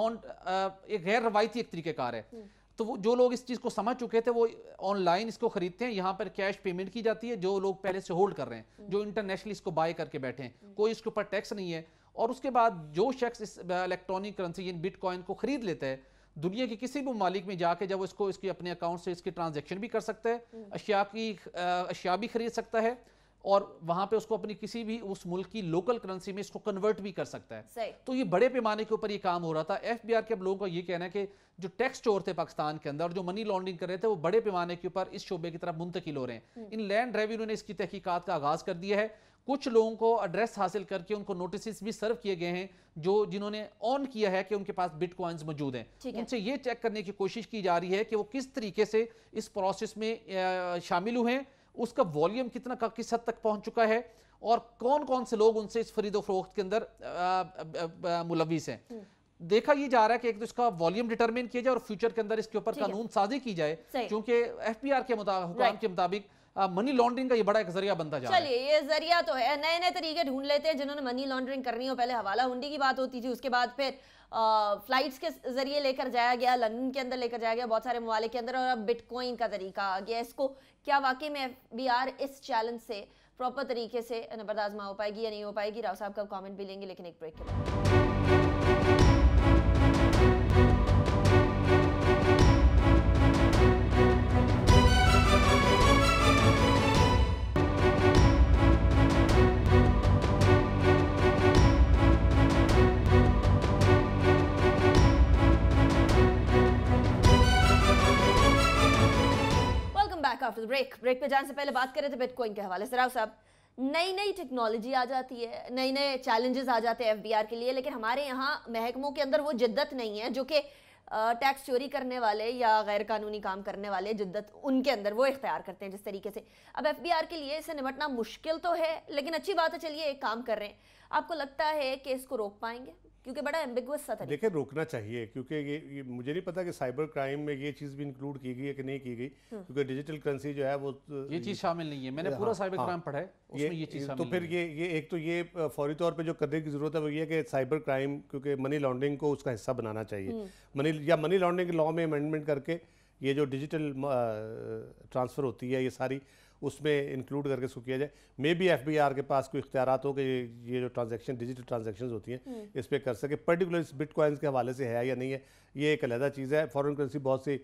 ایک غیر روایتی ایک طریقہ کار ہے۔ تو وہ جو لوگ اس چیز کو سمجھ چکے تھے وہ آن لائن اس کو خریدتے ہیں، یہاں پر کیش پیمنٹ کی جاتی ہے، جو لوگ پہلے سے ہولڈ کر رہے ہیں، جو انٹرنیشنلی اس کو بائی کر کے بیٹھے ہیں، کوئی اس کے اوپر ٹیکس نہیں ہے، اور اس کے بعد جو شخص اس الیکٹرانک کرنسی یعنی بٹ کوائن کو خرید لیتا ہے، دنیا کے کسی بھی ممالک میں جا کے جب اس کے اپنے اکاؤنٹ سے اس کی ٹرانزیکشن بھی کر سکتا ہے، اشیاء بھی خرید سکتا ہے، اور وہاں پہ اس کو اپنی کسی بھی اس ملک کی لوکل کرنسی میں اس کو کنورٹ بھی کر سکتا ہے۔ تو یہ بڑے پیمانے کے اوپر یہ کام ہو رہا تھا۔ ایف بی آر کے لوگوں کا یہ کہنا ہے کہ جو ٹیکس چور تھے پاکستان کے اندر، جو منی لانڈرنگ کر رہے تھے، وہ بڑے پیمانے کے اوپر اس شعبے کی طرف منتقل ہو رہے ہیں۔ ان لینڈ ریونیو نے اس کی تحقیقات کا آغاز کر دیا ہے، کچھ لوگوں کو ایڈریس حاصل کر کے ان کو نوٹسز بھی سرو کیے گئے ہیں جنہوں نے آن کیا ہے کہ ان کے پاس بٹ کوائنز موجود ہیں، ان سے یہ چیک کرنے کی کوشش کی جا رہی ہے کہ وہ کس طریقے سے اس پروسیس میں شامل ہوئے ہیں، اس کا والیوم کس حد تک پہنچ چکا ہے، اور کون کون سے لوگ ان سے اس خرید و فروخت کے اندر ملوث ہیں۔ دیکھا یہ جا رہا ہے کہ ایک تو اس کا والیوم ڈیٹرمن کیا جائے اور فیوچر کے اندر اس کے اوپر قانون سازی کی جائے، کیونکہ ایف بی آر کے حکام کے مطابق منی لانڈرنگ کا یہ بڑا ایک ذریعہ بنتا جا رہا ہے۔ چلیے یہ ذریعہ تو ہے، نئے نئے طریقے ڈھونڈ لیتے ہیں جنہوں نے منی لانڈرنگ کرنی ہو۔ پہلے حوالہ ہنڈی کی بات ہوتی تھی، اس کے بعد پھر فلائٹس کے ذریعے لے کر جایا گیا، لندن کے اندر لے کر جایا گیا بہت سارے ممالک کے اندر، اور اب بٹ کوائن کا طریقہ آ گیا۔ اس کو کیا واقعی میں ایف بی آر اس چیلنج سے پراپر طریقے سے نبردآزمہ ہو پائے گی یا نہیں ہو پائے گی؟ راؤ صاحب کا کامنٹ بھی لیں گے، لیکن ایک بریک کے بعد۔ بریک پہ جانے سے پہلے بات کریں تو بٹ کوائن کے حوالے سے۔ راؤ صاحب، نئی ٹیکنالوجی آ جاتی ہے، نئے چیلنجز آ جاتے ہیں ایف بی آر کے لیے، لیکن ہمارے یہاں محکموں کے اندر وہ جدت نہیں ہے جو کہ ٹیکس چوری کرنے والے یا غیر قانونی کام کرنے والے جدت ان کے اندر وہ اختیار کرتے ہیں جس طریقے سے. اب ایف بی آر کے لیے اسے نمٹنا مشکل تو ہے لیکن اچھی بات ہے, چلیے ایک کام کر رہے ہیں. آپ کو لگتا ہے کہ اس کو روک پائیں گے؟ کیونکہ بڑا ایمبیگوس سا تھا. دیکھیں روکنا چاہیے, کیونکہ یہ مجھے نہیں پتا کہ سائبر کرائم میں یہ چیز بھی انکلوڈ کی گئی ہے کہ نہیں کی گئی, کیونکہ ڈیجیٹل کرنسی جو ہے وہ یہ چیز شامل نہیں ہے. میں نے پورا سائبر کرائم پڑھا ہے, اس میں یہ چیز شامل تو پھر یہ ایک تو یہ فوری طور پہ جو کرنے کی ضرورت ہے وہ یہ ہے کہ سائبر کرائم کیونکہ منی لانڈرنگ کو اس کا حصہ بنانا چاہیے. منی لانڈرنگ لاء میں امینڈمنٹ کر کے یہ جو ڈیجیٹل ٹرانسفر ہوتی ہے یہ ساری اس میں انکلوڈ کر کے اس کو کیا جائے. Maybe F B R کے پاس کوئی اختیارات ہو کہ یہ جو ٹرانزیکشن ڈیجیٹل ٹرانزیکشنز ہوتی ہیں اس پہ کر سکے. پرٹیکولر بٹ کوائنس کے حوالے سے ہے یا نہیں ہے یہ ایک علیحدہ چیز ہے. فارن کرنسی بہت سی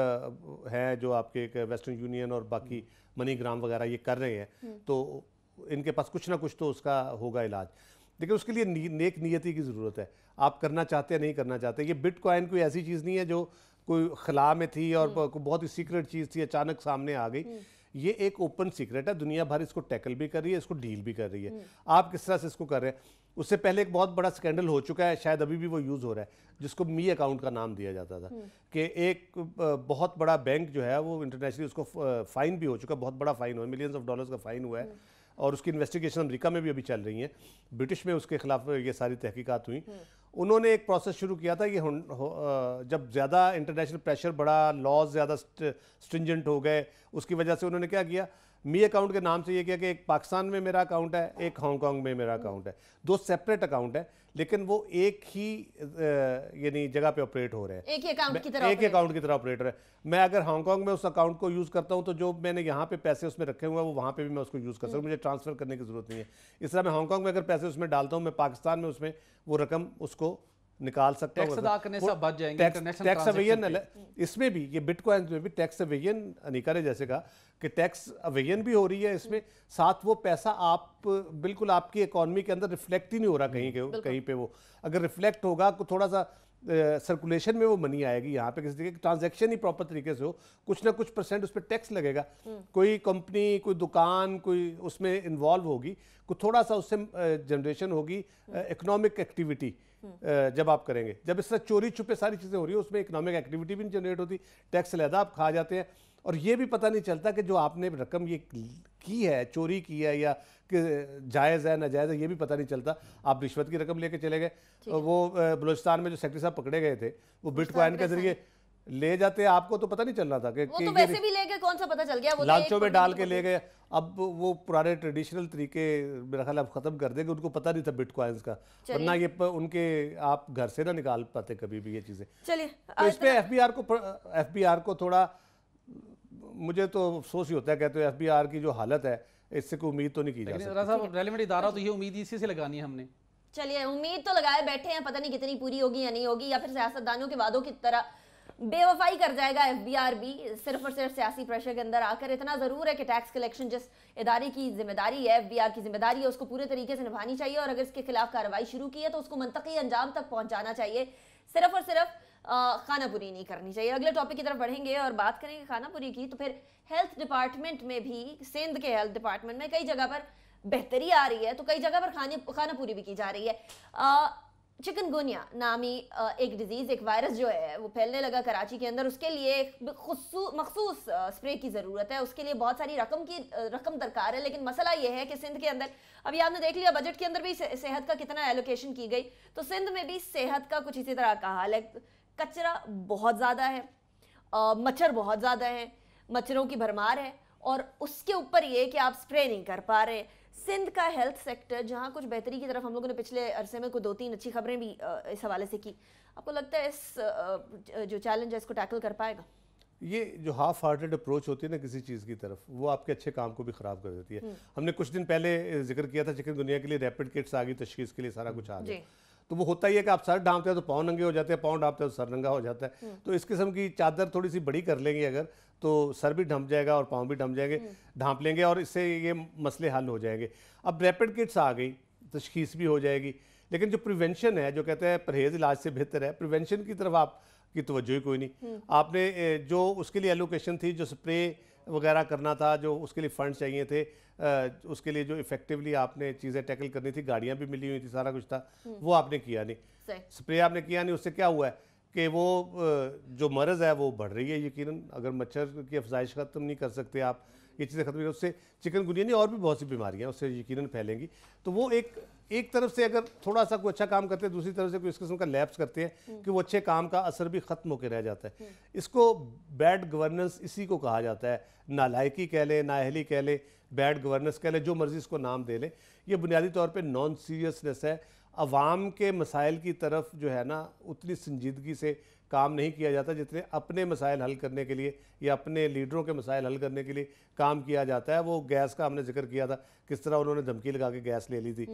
ہیں جو آپ کے ویسٹرن یونین اور باقی منی گرام وغیرہ یہ کر رہے ہیں, تو ان کے پاس کچھ نہ کچھ تو اس کا ہوگا علاج. لیکن اس کے لیے نیک نیتی کی ضرورت ہے. آپ کرنا چاہتے ہیں نہیں کرنا چاہتے. یہ بٹ کوائن کوئی ایسی چیز نہیں ہے جو کوئی خلا میں تھی اور بہت ہی سیکرٹ چیز تھی اچانک سامنے آ گئی. یہ ایک اوپن سیکرٹ ہے, دنیا بھر اس کو ٹیکل بھی کر رہی ہے, اس کو ڈیل بھی کر رہی ہے. آپ کس طرح سے اس کو کر رہے ہیں؟ اس سے پہلے ایک بہت بڑا سکینڈل ہو چکا ہے, شاید ابھی بھی وہ یوز ہو رہا ہے, جس کو می اکاؤنٹ کا نام دیا جاتا تھا, کہ ایک بہت بڑا بینک جو ہے وہ انٹرنیشنلی اس کو فائن بھی ہو چکا, بہت بڑا فائن ہوا ہے, ملینز آف ڈالرز کا فائن ہوا ہے, اور اس کی انویسٹیگیشن امریکہ میں بھی ابھی چل رہی ہیں. برٹش میں اس کے خلاف یہ ساری تحقیقات ہوئیں. انہوں نے ایک پروسیس شروع کیا تھا, یہ جب زیادہ انٹرنیشنل پریشر بڑھا, لاز زیادہ سٹرنجنٹ ہو گئے, اس کی وجہ سے انہوں نے کیا کیا, می اکاؤنٹ کے نام سے یہ کیا کہ ایک پاکستان میں میرا اکاؤنٹ ہے, ایک ہانگ کانگ میں میرا اکاؤنٹ ہے, دو سیپریٹ اکاؤنٹ ہے لیکن وہ ایک ہی یعنی جگہ پہ آپریٹ ہو رہے ہیں, ایک اکاؤنٹ کی طرح آپریٹ ہو رہے ہیں. میں اگر ہانگ کانگ میں اس اکاؤنٹ کو یوز کرتا ہوں تو جو میں نے یہاں پہ پیسے اس میں رکھے ہوئے ہیں وہ وہاں پہ بھی میں اس کو یوز کر سکتا ہوں, مجھے ٹرانسفر کرنے کی ضرورت نہیں ہے. اس طرح میں ہانگ کانگ میں اگر پیسے اس میں ڈالتا ہوں, میں پاکستان میں اس میں وہ رقم اس کو نکال سکتا ہوں. ٹیکس ادا کرنے سے بچ جائیں گے. ٹیکس اویژن اس میں بھی, یہ بٹ کوائنز میں بھی ٹیکس اویژن انیکا نے جیسے کہا کہ ٹیکس اویژن بھی ہو رہی ہے اس میں, ساتھ وہ پیسہ آپ بالکل آپ کی اکانومی کے اندر ریفلیکٹ ہی نہیں ہو رہا کہیں پہ. وہ اگر ریفلیکٹ ہوگا تو تھوڑا سا سرکولیشن میں وہ منی آئے گی, یہاں پہ کسی طریقے کی ٹرانزیکشن ہی پراپر طریقے سے ہو, کچھ نہ کچھ پرسنٹ اس پہ ٹیکس لگے گا. کوئی کمپنی, کوئی دکان, کوئی اس میں انوالو ہوگی, کوئی تھوڑا سا اس سے جنریشن ہوگی اکنامک ایکٹیویٹی جب آپ کریں گے. جب اس طرح چوری چھپے ساری چیزیں ہو رہی ہیں اس میں اکنامک ایکٹیویٹی بھی نہیں جنریٹ ہوتی, ٹیکس علیحدہ آپ کھا جاتے ہیں, اور یہ بھی پتہ نہیں چلتا کہ جو آپ نے رقم یہ کی ہے, چوری کی ہے یا کہ جائز ہے ناجائز ہے, یہ بھی پتہ نہیں چلتا. آپ رشوت کی رقم لے کے چلے گئے, وہ بلوچستان میں جو سیکٹری صاحب پکڑے گئے تھے وہ بٹ کوائن کے ذریعے لے جاتے, آپ کو تو پتہ نہیں چل رہا تھا کہ وہ تو ویسے بھی لے کے کون سا پتہ چل گیا, وہ لالچوں میں ڈال کے لے گئے. اب وہ پرانے ٹریڈیشنل طریقے میرا خیال اب ختم کر دیں گے, ان کو پتہ نہیں تھا بٹ کوائنز کا, ورنہ یہ ان کے آپ گھر سے نہ نکال پاتے کبھی بھی یہ چیزیں. چلیے تو اس پہ ایف بی آر کو تھوڑا, مجھے تو افسوس ہی ہوتا ہے, کہتے ہیں ایف بی آر کی جو حالت ہے اس سے کوئی امید تو نہیں کی جا سکتی. ریلیونٹ ادارہ تو یہ امید اسی سے لگانی ہے ہم نے. چلیے امید تو لگائے بیٹھے ہیں, پتہ نہیں کتنی پوری ہوگی یا نہیں ہوگی, یا پھر سیاستدانوں کے وعدوں کی طرح بے وفائی کر جائے گا ایف بی آر بھی صرف اور صرف سیاسی پریشر کے اندر آ کر. اتنا ضرور ہے کہ ٹیکس کلیکشن جس ادارے کی ذمہ داری ہے, ایف بی آر کی ذمہ داری ہے, اس کو پورے طریقے سے نبھانی چاہیے, اور اگر اس کے خلاف کارروائی شروع کی ہے تو اس کو منطقی انجام تک پہنچانا چاہیے, صرف اور صرف خانہ پوری نہیں کرنی چاہیے. اگلے ٹاپک کی طرف بڑھیں گے اور بات کریں گے خانہ پوری کی. تو پھر ہیلتھ ڈپارٹمنٹ میں بھی, سندھ کے ہیلتھ ڈپارٹمنٹ میں کئی جگہ پر بہتری آ رہی ہے, تو کئی جگہ پر خانہ پوری بھی کی جا رہی ہے. چکن گونیا نامی ایک ڈیزیز, ایک وائرس جو ہے وہ پھیلنے لگا کراچی کے اندر, اس کے لیے ایک مخصوص اسپرے کی ضرورت ہے, اس کے لیے بہت ساری رقم درکار ہے. لیکن مسئلہ یہ ہے کہ سندھ کے اندر, ابھی آپ نے دیکھ لیا بجٹ کے اندر بھی صحت کا کتنا ایلوکیشن کی گئی, تو سندھ میں بھی صحت کا کچھ اسی طرح کا حال ہے. کچرا بہت زیادہ ہے, مچھر بہت زیادہ ہیں, مچھروں کی بھرمار ہے, اور اس کے اوپر یہ کہ آپ اسپرے نہیں کر پا رہے. سندھ کا ہیلتھ سیکٹر جہاں کچھ بہتری کی طرف ہم لوگوں نے پچھلے عرصے میں کوئی 2-3 اچھی خبریں بھی اس حوالے سے کی, آپ کو لگتا ہے اس جو چیلنج ہے اس کو ٹیکل کر پائے گا؟ یہ جو ہاف ہارٹڈ اپروچ ہوتی ہے نا کسی چیز کی طرف, وہ آپ کے اچھے کام کو بھی خراب کر دیتی ہے. ہم نے کچھ دن پہلے ذکر کیا تھا چکن گونیا کے لیے ریپڈ کٹس آ گئی, تشخیص کے لیے سارا کچھ آ گیا. تو وہ ہوتا ہی ہے کہ آپ سر ڈھانپتے ہیں تو پاؤں ننگے ہو جاتے ہیں, پاؤں ڈھانپتے ہیں تو سر ننگا ہو جاتا ہے. تو اس قسم کی چادر تھوڑی سی بڑی کر لیں گے اگر, تو سر بھی ڈھانپ جائے گا اور پاؤں بھی ڈھانپ لیں گے, اور اس سے یہ مسئلے حل ہو جائیں گے. اب ریپڈ کٹس آ گئی, تشخیص بھی ہو جائے گی, لیکن جو پریونشن ہے, جو کہتے ہیں پرہیز علاج سے بہتر ہے, پریونشن کی طرف آپ کی توجہ ہی کوئی نہیں. آپ نے جو اس کے لیے ایلوکیشن تھی, جو سپرے وغیرہ کرنا تھا, جو اس کے لیے فنڈ چاہیے تھے, اس کے لیے جو ایفیکٹیولی آپ نے چیزیں ٹیکل کرنی تھی, گاڑیاں بھی ملی ہوئی تھی, سارا کچھ تھا, وہ آپ نے کیا نہیں. سپرے آپ نے کیا نہیں, اس سے کیا ہوا ہے کہ وہ جو مرض ہے وہ بڑھ رہی ہے یقیناً. اگر مچھر کی افزائش ختم نہیں کر سکتے آپ, یہ چیزیں ختم نہیں کر, اس سے چکن گنیا نہیں اور بھی بہت سی بیماریاں اس سے یقیناً پھیلیں گی. تو وہ ایک طرف سے اگر تھوڑا سا کوئی اچھا کام کرتے ہیں, دوسری طرف سے کوئی اس قسم کا لیپس کرتے ہیں کہ وہ اچھے کام کا اثر بھی ختم ہو کے رہ جاتا ہے. اس کو بیڈ گورننس اسی کو کہا جاتا ہے. نالائکی کہہ لیں, نااہلی کہہ لیں, بیڈ گورننس کہہ لیں, جو مرضی اس کو نام دے لیں. یہ بنیادی طور پہ نان سیریسنس ہے. عوام کے مسائل کی طرف جو ہے نا اتنی سنجیدگی سے کام نہیں کیا جاتا جتنے اپنے مسائل حل کرنے کے لیے یا اپنے لیڈروں کے مسائل حل کرنے کے لیے کام کیا جاتا ہے. وہ گیس کا ہم نے ذکر کیا تھا, کس طرح انہوں نے دھمکی لگا کے گیس لے لی تھی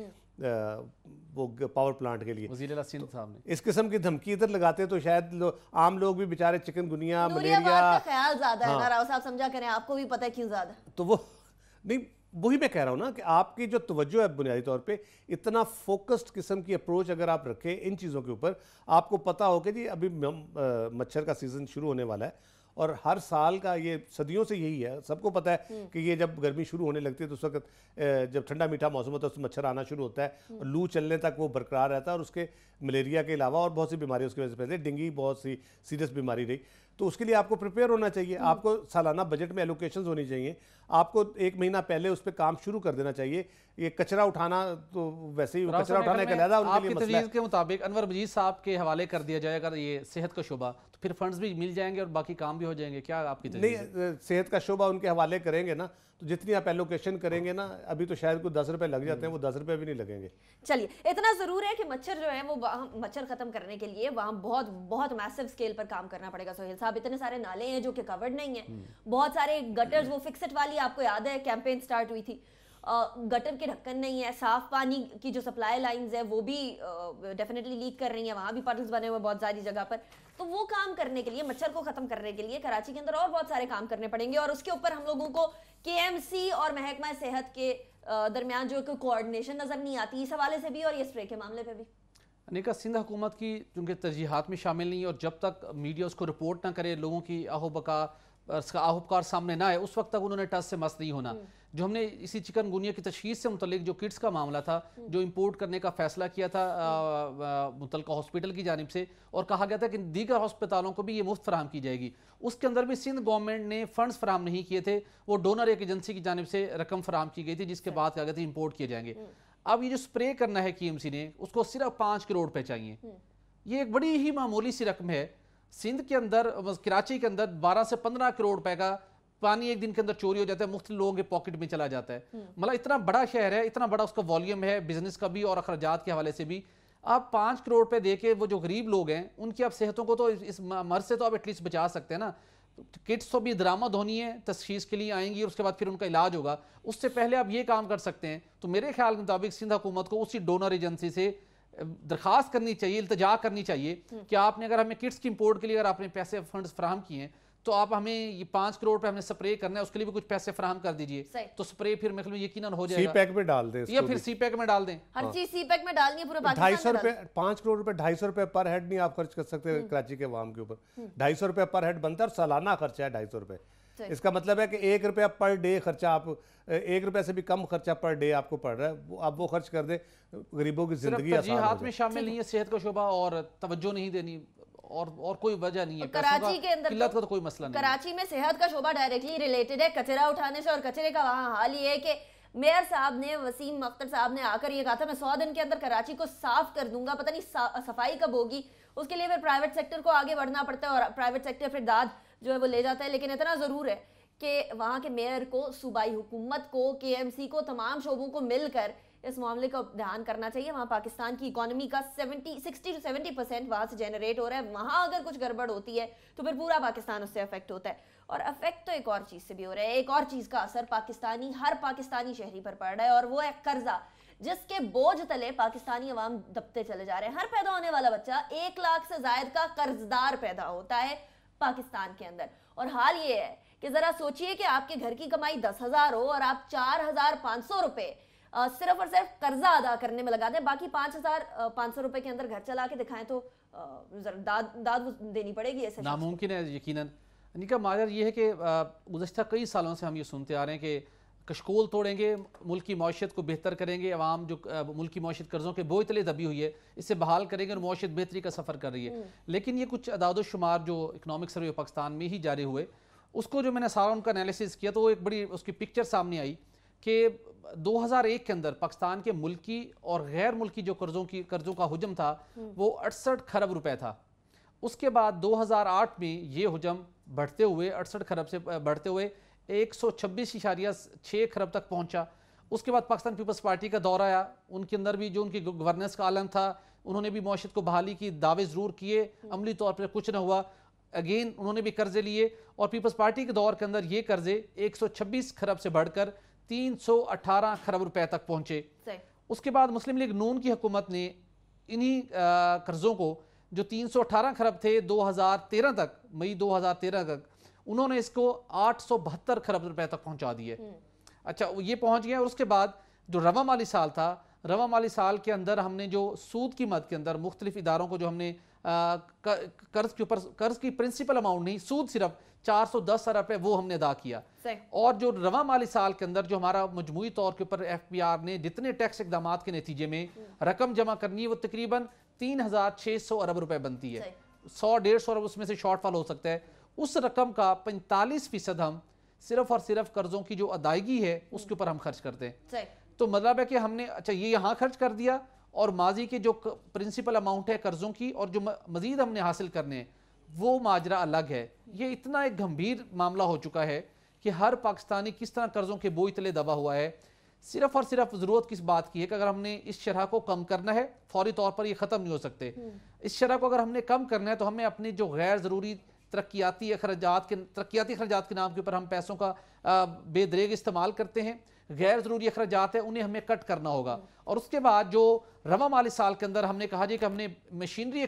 وہ پاور پلانٹ کے لیے. وزیر اعلیٰ سندھ صاحب نے اس قسم کی دھمکی ادھر لگاتے تو شاید عام لوگ بھی بیچارے چکن گنیا, نوریہ ملیریا, کا خیال زیادہ ہے نا راؤ صاحب, سمجھا کریں, آپ کو بھی پتہ ہے کیوں زیادہ. تو وہ نہیں, وہی میں کہہ رہا ہوں نا کہ آپ کی جو توجہ ہے بنیادی طور پہ اتنا فوکسڈ قسم کی اپروچ اگر آپ رکھیں ان چیزوں کے اوپر, آپ کو پتہ ہو کہ جی ابھی مچھر کا سیزن شروع ہونے والا ہے اور ہر سال کا یہ صدیوں سے یہی ہے. سب کو پتہ ہے کہ یہ جب گرمی شروع ہونے لگتی ہے تو اس وقت جب ٹھنڈا میٹھا موسم ہوتا ہے اس میں مچھر آنا شروع ہوتا ہے اور لو چلنے تک وہ برقرار رہتا ہے. اور اس کے ملیریا کے علاوہ اور بہت سی بیماری اس کی وجہ سے پہلے ڈینگی بہت سی سیریس بیماری رہی. تو اس کے لیے آپ کو پریپیئر ہونا چاہیے. آپ کو سالانہ بجٹ میں ایلوکیشنز ہونی چاہیے. آپ کو 1 مہینہ پہلے اس پہ کام شروع کر دینا چاہیے. یہ کچرا اٹھانا تو ویسے ہی کچرا اٹھانا ایک علیحدہ ان کے لیے مسئلہ ہے. آپ کی تجویز کے مطابق انور مجید صاحب کے حوالے کر دیا جائے اگر یہ صحت کا شعبہ, تو پھر فنڈز بھی مل جائیں گے اور باقی کام بھی ہو جائیں گے. کیا آپ کی تجویز ہے؟ نہیں, صحت کا شعبہ ان کے حوالے کریں گے نا تو جتنی آپ ایلوکیشن کریں گے نا, ابھی تو شاید کوئی 10 روپے لگ جاتے ہیں, وہ 10 روپے بھی نہیں لگیں گے. چلیے, اتنا ضرور ہے کہ مچھر جو ہے وہ مچھر ختم کرنے کے لیے وہاں بہت بہت میسو سکیل پر کام کرنا پڑے گا. سہیل صاحب, اتنے سارے نالے ہیں جو کہ کورڈ نہیں ہیں, بہت سارے گٹرز, وہ فکسٹ والی آپ کو یاد ہے کیمپین سٹارٹ ہوئی تھی, گٹر کے ڈھکن نہیں ہے, صاف پانی کی جو سپلائی لائنز ہیں وہ بھی ڈیفینیٹلی لیک کر رہی ہیں, وہاں بھی پٹلز بنے ہوئے بہت ساری جگہ پر. تو وہ کام کرنے کے لیے, مچھر کو ختم کرنے کے لیے کراچی کے اندر اور بہت سارے کام کرنے پڑیں گے. اور اس کے اوپر ہم لوگوں کو کے ایم سی اور محکمہ صحت کے درمیان جو کوئی کوآرڈینیشن نظر نہیں آتی, اس حوالے سے بھی اور یہ اسپرے کے معاملے پہ بھی. نیکا, سندھ حکومت کی چونکہ ترجیحات میں شامل نہیں, اور جب تک میڈیا اس کو رپورٹ نہ کرے, لوگوں کی آہو بکار سامنے نہ آئے, اس وقت تک انہوں نے ٹچ سے مس نہیں ہونا. جو ہم نے اسی چکن گونیا کی تشخیص سے متعلق جو کٹس کا معاملہ تھا, جو امپورٹ کرنے کا فیصلہ کیا تھا متعلقہ ہاسپٹل کی جانب سے, اور کہا گیا تھا کہ دیگر ہسپتالوں کو بھی یہ مفت فراہم کی جائے گی, اس کے اندر بھی سندھ گورنمنٹ نے فنڈز فراہم نہیں کیے تھے. وہ ڈونر ایک ایجنسی کی جانب سے رقم فراہم کی گئی تھی جس کے بعد کہا گیا تھا امپورٹ کیے جائیں گے. اب یہ جو سپرے کرنا ہے کی ایم سی نے, اس کو صرف 5 کروڑ روپے چاہیے. یہ ایک بڑی ہی معمولی سی رقم ہے. سندھ کے اندر, کراچی کے اندر 12 سے 15 کروڑ روپے کا پانی ایک دن کے اندر چوری ہو جاتا ہے, مختلف لوگوں کے پاکٹ میں چلا جاتا ہے. مطلب اتنا بڑا شہر ہے, اتنا بڑا اس کا والیوم ہے بزنس کا بھی اور اخراجات کے حوالے سے بھی. آپ 5 کروڑ روپے دے کے وہ جو غریب لوگ ہیں ان کی آپ صحتوں کو تو اس مرض سے تو آپ ایٹ لیسٹ بچا سکتے ہیں نا. کٹس تو بھی درآمد ہونی ہے, تشخیص کے لیے آئیں گی اور اس کے بعد پھر ان کا علاج ہوگا, اس سے پہلے آپ یہ کام کر سکتے ہیں. تو میرے خیال کے مطابق سندھ حکومت کو اسی ڈونر ایجنسی سے درخواست کرنی چاہیے, التجا کرنی چاہیے کہ آپ نے اگر ہمیں کٹس کی امپورٹ کے لیے اگر آپ نے پیسے فنڈز فراہم کیے ہیں تو آپ ہمیں یہ 5 کروڑ پہ ہم نے سپرے کرنا ہے, اس کے لیے بھی کچھ پیسے فراہم کر دیجئے. تو سپرے پھر میرے خیال میں یقیناً ہو جائے گا. سی پیک میں ڈال دیں, یا پھر سی پیک میں ڈال دیں. ہر چیز سی پیک میں ڈالنی ہے پورے پاکستان میں. 5 کروڑ روپے 250 روپے پر ہیڈ نہیں آپ خرچ کر سکتے کراچی کے عوام کے اوپر. 250 روپے پر ہیڈ بنتا ہے اور سالانہ خرچہ ہے 250 روپے. اس کا مطلب ہے کہ 1 روپیہ پر ڈے خرچہ, آپ 1 روپے سے بھی کم خرچہ پر ڈے آپ کو پڑ رہا ہے, آپ وہ خرچ کر دیں, غریبوں کی زندگی آسان ہو جائے. ترجیحات میں شامل نہیں ہے صحت کا شعبہ, اور توجہ نہیں دینی, اور کوئی وجہ نہیں ہے. کراچی کے اندر قلت کا تو کوئی مسئلہ نہیں. کراچی میں صحت کا شعبہ ڈائریکٹلی ریلیٹڈ ہے کچرا اٹھانے سے, اور کچرے کا وہاں حال یہ ہے کہ میئر صاحب نے, وسیم اختر صاحب نے آ کر یہ کہا تھا میں 100 دن کے اندر کراچی کو صاف کر دوں گا. پتہ نہیں صفائی کب ہوگی, اس کے لیے پھر پرائیویٹ سیکٹر کو آگے بڑھنا پڑتا ہے اور پرائیویٹ سیکٹر پھر داد جو ہے وہ لے جاتا ہے. لیکن اتنا ضرور ہے کہ وہاں کے میئر کو, صوبائی حکومت کو, کے ایم سی کو, تمام شعبوں کو مل کر اس معاملے کا دھیان کرنا چاہیے. وہاں پاکستان کی اکانومی کا 60 to 70% وہاں سے جنریٹ ہو رہا ہے. وہاں اگر کچھ گڑبڑ ہوتی ہے تو پھر پورا پاکستان اس سے افیکٹ ہوتا ہے. اور افیکٹ تو ایک اور چیز سے بھی ہو رہا ہے, ایک اور چیز کا اثر ہر پاکستانی شہری پر پڑ رہا ہے, اور وہ ہے قرضہ, جس کے بوجھ تلے پاکستانی عوام دبتے چلے جا رہے ہیں. ہر پیدا ہونے والا بچہ 1 لاکھ سے زائد کا قرضدار پیدا ہوتا ہے پاکستان کے اندر. اور حال یہ ہے کہ ذرا سوچئے کہ آپ کے گھر کی کمائی 10,000 ہو اور آپ 4,500 روپے صرف اور صرف قرضہ ادا کرنے میں لگا دیں, باقی 5,500 روپے کے اندر گھر چلا کے دکھائیں تو داد دینی پڑے گی. ایسے ناممکن ہے یقیناً. نکا ماجر یہ ہے کہ گزشتہ کئی سالوں سے ہم یہ سنتے آ رہے ہیں کہ کشکول توڑیں گے, ملک کی معیشت کو بہتر کریں گے, عوام جو ملک کی معیشت قرضوں کے بوجھ تلے دبی ہوئی ہے اسے بحال کریں گے اور معیشت بہتری کا سفر کر رہی ہے. لیکن یہ کچھ اعداد و شمار جو اکنامک سروے پاکستان میں ہی جاری ہوئے, اس کو جو میں نے سارا ان کا انالیسس کیا تو وہ ایک بڑی اس کی پکچر سامنے آئی کہ 2001 کے اندر پاکستان کے ملکی اور غیر ملکی جو قرضوں کا حجم تھا وہ 68 کھرب روپے تھا. اس کے بعد 2008 میں یہ حجم بڑھتے ہوئے 68 کھرب سے بڑھتے ہوئے 126.6 کھرب تک پہنچا. اس کے بعد پاکستان پیپلز پارٹی کا دور آیا, ان کے اندر بھی جو ان کی گورننس کا عالم تھا, انہوں نے بھی معیشت کو بحالی کی دعوے ضرور کیے, عملی طور پر کچھ نہ ہوا. اگین انہوں نے بھی قرضے لیے اور پیپلز پارٹی کے دور کے اندر یہ قرضے 126 کھرب سے بڑھ کر 318 کھرب روپے تک پہنچے. اس کے بعد مسلم لیگ نون کی حکومت نے انہی قرضوں کو جو 318 کھرب تھے 2013 تک, مئی 2013 تک, انہوں نے اس کو 872 کھرب روپے تک پہنچا دیے. اچھا یہ پہنچ گیا. اور اس کے بعد جو رواں مالی سال تھا, رواں مالی سال کے اندر ہم نے جو سود کی مد کے اندر مختلف اداروں کو جو ہم نے قرض کے اوپر قرض کی پرنسپل اماؤنٹ نہیں, سود صرف 410 ارب ہے وہ ہم نے ادا کیا. اور جو رواں مالی سال کے اندر جو ہمارا مجموعی طور کے اوپر ایف پی آر نے جتنے ٹیکس اقدامات کے نتیجے میں رقم جمع کرنی ہے وہ تقریباً 3600 ارب روپے بنتی ہے. 100-150 ارب اس میں سے شارٹ فال ہو سکتا ہے. اس رقم کا 45% ہم صرف اور صرف قرضوں کی جو ادائیگی ہے اس کے اوپر ہم خرچ کرتے ہیں. تو مطلب ہے کہ ہم نے اچھا یہ یہاں خرچ کر دیا اور ماضی کے جو پرنسپل اماؤنٹ ہے قرضوں کی اور جو مزید ہم نے حاصل کرنے ہیں وہ ماجرا الگ ہے. یہ اتنا ایک گھمبیر معاملہ ہو چکا ہے کہ ہر پاکستانی کس طرح قرضوں کے بوجھ تلے دبا ہوا ہے. صرف اور صرف ضرورت کس بات کی ہے کہ اگر ہم نے اس شرح کو کم کرنا ہے, فوری طور پر یہ ختم نہیں ہو سکتے, اس شرح کو اگر ہم نے کم کرنا ہے تو ہمیں اپنے جو غیر ضروری ترقیاتی اخراجات کے نام کے اوپر ہم پیسوں کا بے دریغ استعمال کرتے ہیں, غیر ضروری اخراجات ہیں انہیں ہمیں کٹ کرنا ہوگا. اور اس کے بعد جو رواں مالی سال کے اندر ہم نے کہا جی کہ ہم نے مشینری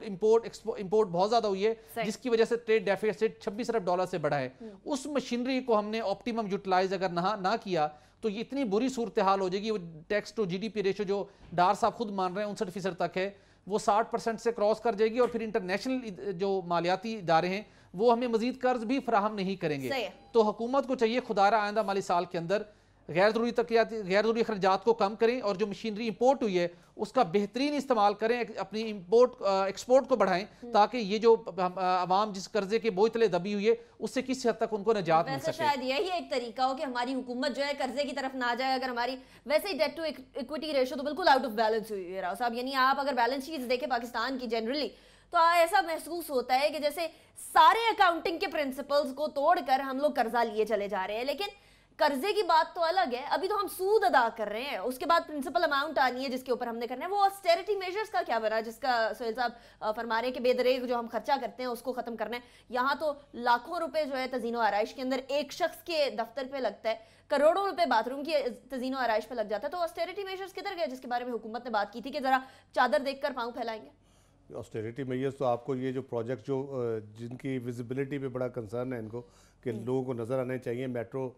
امپورٹ بہت زیادہ ہوئی ہے جس کی وجہ سے ٹریڈ ڈیفیسٹ 26 ارب ڈالر سے بڑھا ہے. اس مشینری کو ہم نے آپٹیمم یوٹیلائز اگر نہ کیا تو یہ اتنی بری صورتحال ہو جائے گی. وہ tax to G D P ratio جو ڈار صاحب خود مان رہے ہیں 59% تک ہے, وہ 60% سے کراس کر جائے گی اور پھر انٹرنیشنل جو مالیاتی ادارے ہیں وہ ہمیں مزید قرض بھی فراہم نہیں کریں گے. تو حکومت کو چاہیے خدارہ آئندہ مالی سال کے اندر غیر ضروری اخراجات کو کم کریں اور جو مشینری امپورٹ ہوئی ہے اس کا بہترین استعمال کریں, اپنی ایکسپورٹ کو بڑھائیں تاکہ یہ جو عوام جس قرضے کے بوجھ تلے دبی ہوئی ہے اس سے کسی حد تک ان کو نجات مل سکے. شاید یہی ایک طریقہ ہو کہ ہماری حکومت جو ہے قرضے کی طرف نہ جائے. اگر ہماری ویسے ہی ڈیٹ ٹو ایکوٹی ریشو تو بالکل آؤٹ آف بیلنس ہوئی ہے راؤ صاحب, یعنی آپ اگر بیلنس شیٹس دیکھیں پاکستان کی جنرلی تو ایسا محسوس ہوتا ہے کہ جیسے سارے اکاؤنٹنگ کے پرنسپلز کو توڑ کر ہم لوگ قرضہ لیے چلے جا رہے ہیں. لیکن قرضے کی بات تو الگ ہے, ابھی تو ہم سود ادا کر رہے ہیں, اس کے بعد پرنسپل اماؤنٹ آنی ہے جس کے اوپر ہم نے کرنا ہے. وہ آسٹیرٹی میجرز کا کیا بنا جس کا سہیل صاحب فرما رہے ہیں کہ بے دریغ جو ہم خرچہ کرتے ہیں اس کو ختم کرنا ہے. یہاں تو لاکھوں روپے جو ہے تزئین و آرائش کے اندر ایک شخص کے دفتر پہ لگتا ہے, کروڑوں روپے باتھ روم کی تزئین و آرائش پہ لگ جاتا ہے. تو آسٹیرٹی میجرز کدھر گئے جس کے بارے میں حکومت نے بات کی تھی کہ ذرا چادر دیکھ کر پاؤں پھیلائیں گے؟ آسٹیرٹی میجرز تو آپ کو یہ جو پروجیکٹ جو جن کی ویزیبلٹی پہ بڑا کنسرن ہے ان کو کہ لوگوں کو نظر آنے چاہیے, میٹرو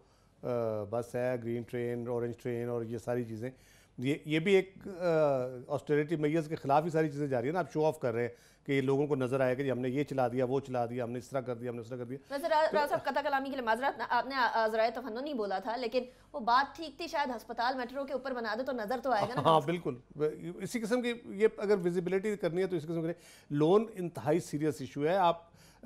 بس ہے, گرین ٹرین, اورنج ٹرین اور یہ ساری چیزیں, یہ بھی ایک آسٹیرٹی میجرز کے خلاف ہی ساری چیزیں جا رہی ہیں نا. آپ شو آف کر رہے ہیں کہ یہ لوگوں کو نظر آئے کہ جی ہم نے یہ چلا دیا, وہ چلا دیا, ہم نے اس طرح کر دیا, ہم نے اس طرح کر دیا. ویسے راؤ صاحب قطع کلامی کے لیے معذرت, آپ نے ذرائع تفنن نہیں بولا تھا لیکن وہ بات ٹھیک تھی, شاید ہسپتال میٹرو کے اوپر بنا دے تو نظر تو آئے گا نا. ہاں بالکل, اسی قسم کی یہ اگر ویزیبلٹی کرنی ہے تو اس قسم کے لون انتہائی سیریس ایشو ہے. آپ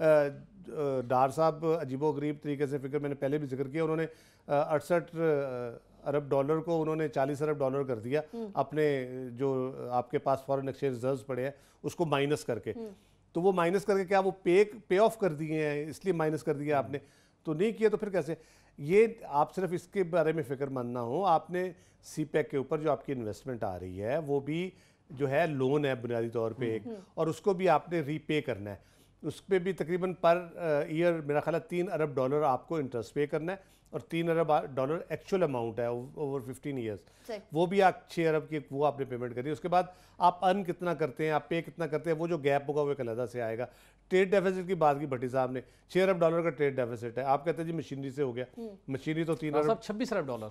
ڈار صاحب عجیب و غریب طریقے سے فکر, میں نے پہلے بھی ذکر کیا, انہوں نے 68 ارب ڈالر کو انہوں نے 40 ارب ڈالر کر دیا اپنے جو آپ کے پاس فارن ایکسچینج ریزروز پڑے ہیں اس کو مائنس کر کے. تو وہ مائنس کر کے کیا وہ پے آف کر دیے ہیں, اس لیے مائنس کر دیا آپ نے, تو نہیں کیا تو پھر کیسے؟ یہ آپ صرف اس کے بارے میں فکر مند نہ ہو, آپ نے سی پیک کے اوپر جو آپ کی انویسٹمنٹ آ رہی ہے وہ بھی جو ہے لون ہے بنیادی طور پہ ایک, اور اس کو بھی آپ نے ری پے کرنا ہے. اس پہ بھی تقریباً پر ایئر میرا خیال ہے 3 ارب ڈالر آپ کو انٹرسٹ پے کرنا ہے, اور 3 ارب ڈالر ایکچوئل اماؤنٹ ہے اوور 15 ایئرس, وہ بھی آپ 6 ارب کی وہ آپ نے پیمنٹ کری. اس کے بعد آپ ارن کتنا کرتے ہیں, آپ پے کتنا کرتے ہیں, وہ جو گیپ ہوگا وہ ایک علیحدہ سے آئے گا. ٹریڈ ڈیفیسٹ کی بات کی بھٹی صاحب نے, 6 ارب ڈالر کا ٹریڈ ڈیفیسٹ ہے, آپ کہتے ہیں جی مشینری سے ہو گیا, مشینری تو 3 ارب 26 ارب ڈالر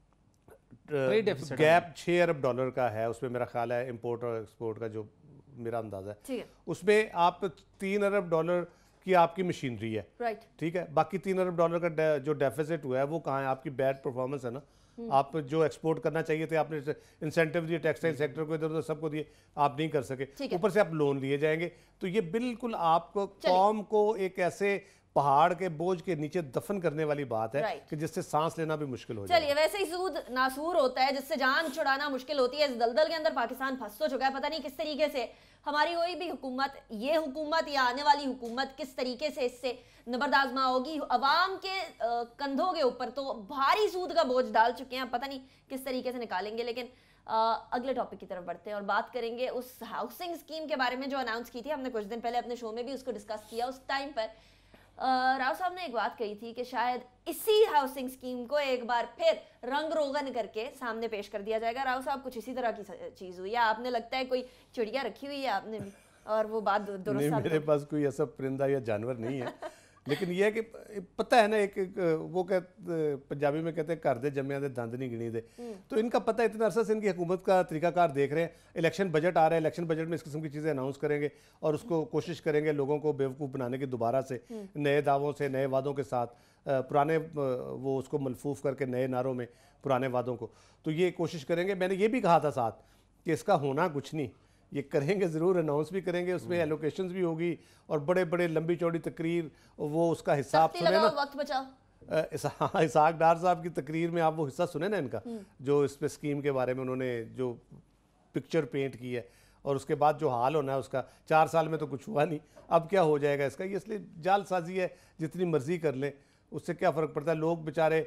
گیپ 6 ارب ڈالر کا ہے. اس میں میرا خیال ہے امپورٹ اور ایکسپورٹ کا جو میرا اندازہ ہے, اس میں آپ 3 ارب ڈالر کہ آپ کی مشینری ہے, رائٹ, ٹھیک ہے, باقی $3 ارب کا جو ڈیفیسٹ ہوا ہے وہ کہاں ہے, آپ کی بیڈ پرفارمنس ہے نا, آپ جو ایکسپورٹ کرنا چاہیے تھے آپ نے انسینٹیو دیے ٹیکسٹائل سیکٹر کو, ادھر ادھر سب کو دیے, آپ نہیں کر سکے, اوپر سے آپ لون لیے جائیں گے. تو یہ بالکل آپ کو قوم کو ایک ایسے پہاڑ کے بوجھ کے نیچے دفن کرنے والی بات ہے کہ جس سے سانس لینا بھی مشکل ہو جائے. چلیے, ویسے ہی سود ناسور ہوتا ہے جس سے جان چھڑانا مشکل ہوتی ہے. اس دلدل کے اندر پاکستان پھنس تو چکا ہے, پتہ نہیں کس طریقے سے ہماری کوئی بھی حکومت, یہ حکومت یا آنے والی حکومت کس طریقے سے اس سے نبردآزما ہوگی. عوام کے کندھوں کے اوپر تو بھاری سود کا بوجھ ڈال چکے ہیں, پتہ نہیں کس طریقے سے نکالیں گے. لیکن اگلے ٹاپک کی طرف بڑھتے ہیں اور بات کریں گے اس ہاؤسنگ اسکیم کے بارے میں جو اناؤنس کی تھی ہم نے کچھ دن پہلے اپنے شو میں بھی اس کو ڈسکس کیا. اس ٹائم پر راؤ صاحب نے ایک بات کہی تھی کہ شاید اسی ہاؤسنگ اسکیم کو ایک بار پھر رنگ روغن کر کے سامنے پیش کر دیا جائے گا. راؤ صاحب کچھ اسی طرح کی چیز ہوئی ہے, آپ نے لگتا ہے کوئی چڑیا رکھی ہوئی ہے آپ نے بھی, اور وہ بات درست نہیں, میرے پاس کوئی ایسا پرندہ یا جانور نہیں ہے, لیکن یہ ہے کہ پتہ ہے نا, ایک وہ پنجابی میں کہتے ہیں گھر دے جمعیاں دے دند نہیں گنی دے, تو ان کا پتہ اتنا عرصہ سے ان کی حکومت کا طریقہ کار دیکھ رہے ہیں. الیکشن بجٹ آ رہا ہے, الیکشن بجٹ میں اس قسم کی چیزیں اناؤنس کریں گے اور اس کو کوشش کریں گے لوگوں کو بیوقوف بنانے کی, دوبارہ سے نئے دعووں سے, نئے وعدوں کے ساتھ, پرانے وہ اس کو ملفوف کر کے نئے نعروں میں پرانے وعدوں کو, تو یہ کوشش کریں گے. میں نے یہ بھی کہا تھا ساتھ کہ اس کا ہونا کچھ نہیں, یہ کریں گے ضرور, اناؤنس بھی کریں گے, اس میں ایلوکیشنز بھی ہوگی اور بڑے بڑے لمبی چوڑی تقریر, وہ اس کا حصہ آپ سنیں نا, وقت بچاؤ. اسحاق ڈار صاحب کی تقریر میں آپ وہ حصہ سنیں نا ان کا, جو اس پہ اسکیم کے بارے میں انہوں نے جو پکچر پینٹ کی ہے, اور اس کے بعد جو حال ہونا ہے اس کا, 4 سال میں تو کچھ ہوا نہیں, اب کیا ہو جائے گا اس کا. یہ اس لیے جال سازی ہے, جتنی مرضی کر لیں اس سے کیا فرق پڑتا ہے. لوگ بیچارے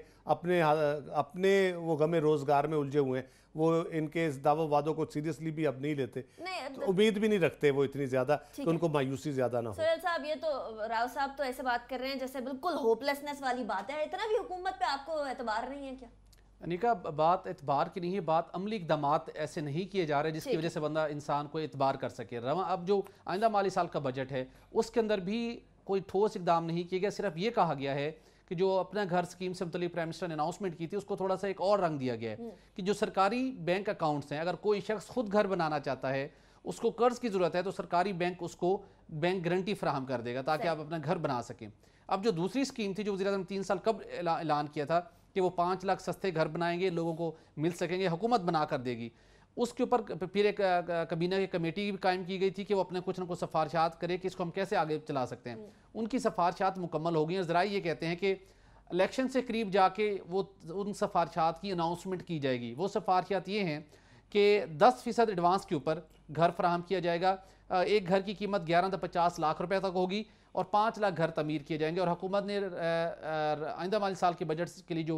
اپنے وہ غم روزگار میں الجھے ہوئے ہیں, وہ ان کے اس دعووں وعدوں کو سیریسلی بھی اب نہیں لیتے, امید بھی نہیں رکھتے وہ اتنی زیادہ کہ ان کو مایوسی زیادہ نہ ہو. سہیل صاحب, یہ تو راؤ صاحب تو ایسے بات کر رہے ہیں جیسے بالکل ہوپ لیسنس والی بات ہے. اتنا بھی حکومت پہ آپ کو اعتبار نہیں ہے کیا؟ انیکا, بات اعتبار کی نہیں ہے, بات عملی اقدامات ایسے نہیں کیے جا رہے جس کی وجہ سے بندہ انسان کو اعتبار کر سکے. اب جو آئندہ مالی سال کا بجٹ ہے اس کے اندر بھی کوئی ٹھوس اقدام نہیں کیے گیا. صرف یہ کہا گیا ہے کہ جو اپنا گھر سکیم سے متعلق پرائم منسٹر نے اناؤنسمنٹ کی تھی اس کو تھوڑا سا ایک اور رنگ دیا گیا ہے کہ جو سرکاری بینک اکاؤنٹس ہیں, اگر کوئی شخص خود گھر بنانا چاہتا ہے, اس کو قرض کی ضرورت ہے, تو سرکاری بینک اس کو بینک گارنٹی فراہم کر دے گا تاکہ آپ اپنا گھر بنا سکیں. اب جو دوسری اسکیم تھی جو وزیر اعظم 3 سال قبل اعلان کیا تھا کہ وہ 5 لاکھ سستے گھر بنائیں گے, لوگوں کو مل سکیں گے, حکومت بنا کر دے گی, اس کے اوپر پھر ایک کابینہ کی کمیٹی بھی قائم کی گئی تھی کہ وہ اپنے کچھ نہ کچھ سفارشات کرے کہ اس کو ہم کیسے آگے چلا سکتے ہیں. ان کی سفارشات مکمل ہو گئی ہیں. ذرائع یہ کہتے ہیں کہ الیکشن سے قریب جا کے وہ ان سفارشات کی اناؤنسمنٹ کی جائے گی. وہ سفارشات یہ ہیں کہ 10% ایڈوانس کے اوپر گھر فراہم کیا جائے گا. ایک گھر کی قیمت 11 سے 50 لاکھ روپے تک ہوگی اور 5 لاکھ گھر تعمیر کیے جائیں گے. اور حکومت نے آئندہ مالی سال کے بجٹ کے لیے جو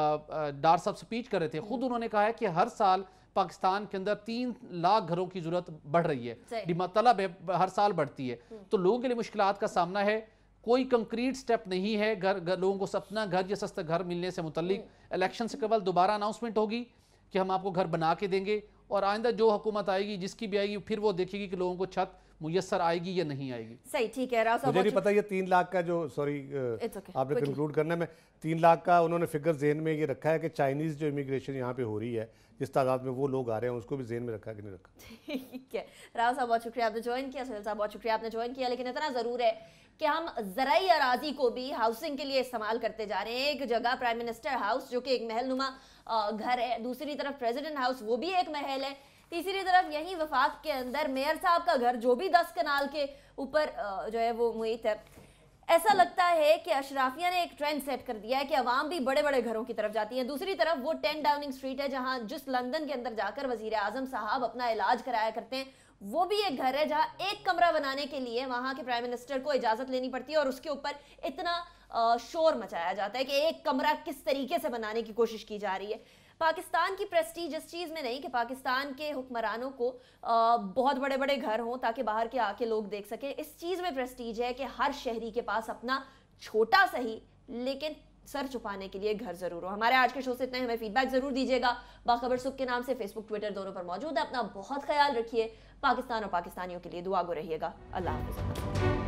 ڈار صاحب سپیچ کر رہے تھے, خود انہوں نے کہا ہے کہ ہر سال پاکستان کے اندر 3 لاکھ گھروں کی ضرورت بڑھ رہی ہے, طلب ہر سال بڑھتی ہے, تو لوگوں کے لیے مشکلات کا سامنا ہے. کوئی کنکریٹ سٹیپ نہیں ہے لوگوں کو اپنا گھر یا سستا گھر ملنے سے متعلق. الیکشن سے قبل دوبارہ اناؤنسمنٹ ہوگی کہ ہم آپ کو گھر بنا کے دیں گے, اور آئندہ جو حکومت آئے گی, جس کی بھی آئے گی, پھر وہ دیکھے گی کہ لوگوں کو چھت میسر آئے گی یا نہیں آئے گی. صحیح, ٹھیک ہے. راؤ صاحب مجھے نہیں پتا یہ 3 لاکھ کا جو, سوری آپ نے کنکلوڈ کرنا ہے, میں 3 لاکھ کا انہوں نے فگر ذہن میں یہ رکھا ہے کہ چائنیز جو امیگریشن یہاں پہ ہو رہی ہے, جس تعداد میں وہ لوگ آ رہے ہیں, اس کو بھی ذہن میں رکھا کہ نہیں رکھا. ٹھیک ہے. راؤ صاحب بہت شکریہ آپ نے جوائن کیا, سہیل صاحب بہت شکریہ آپ نے جوائن کیا. لیکن اتنا ضرور ہے کہ ہم زرعی اراضی کو بھی ہاؤسنگ کے لیے استعمال کرتے جا رہے ہیں. ایک جگہ پرائم منسٹر ہاؤس جو کہ ایک محل نما گھر ہے, دوسری طرف پریزیڈنٹ ہاؤس وہ بھی ایک محل ہے, تیسری طرف یہی وفاق کے اندر میئر صاحب کا گھر جو بھی 10 کنال کے اوپر جو ہے وہ محیط ہے. ایسا لگتا ہے کہ اشرافیہ نے ایک ٹرینڈ سیٹ کر دیا ہے کہ عوام بھی بڑے بڑے گھروں کی طرف جاتی ہیں. دوسری طرف وہ 10 ڈاؤننگ اسٹریٹ ہے جہاں جس لندن کے اندر جا کر وزیر اعظم صاحب اپنا علاج کرایا کرتے ہیں, وہ بھی ایک گھر ہے جہاں ایک کمرہ بنانے کے لیے وہاں کے پرائم منسٹر کو اجازت لینی پڑتی ہے, اور اس کے اوپر اتنا شور مچایا جاتا ہے کہ ایک کمرہ کس طریقے سے بنانے کی کوشش کی جا رہی ہے. پاکستان کی پریسٹیج اس چیز میں نہیں کہ پاکستان کے حکمرانوں کو بہت بڑے بڑے گھر ہوں تاکہ باہر کے آ کے لوگ دیکھ سکیں. اس چیز میں پریسٹیج ہے کہ ہر شہری کے پاس اپنا چھوٹا صحیح لیکن سر چھپانے کے لیے گھر ضرور ہو. ہمارے آج کے شو سے اتنا ہی, ہمیں فیڈ بیک ضرور دیجیے گا. باخبر صبح کے نام سے فیس بک ٹویٹر دونوں پر موجود ہے. اپنا بہت خیال رکھیے. پاکستان اور پاکستانیوں کے لیے دعا گو رہیے گا. اللہ حافظ.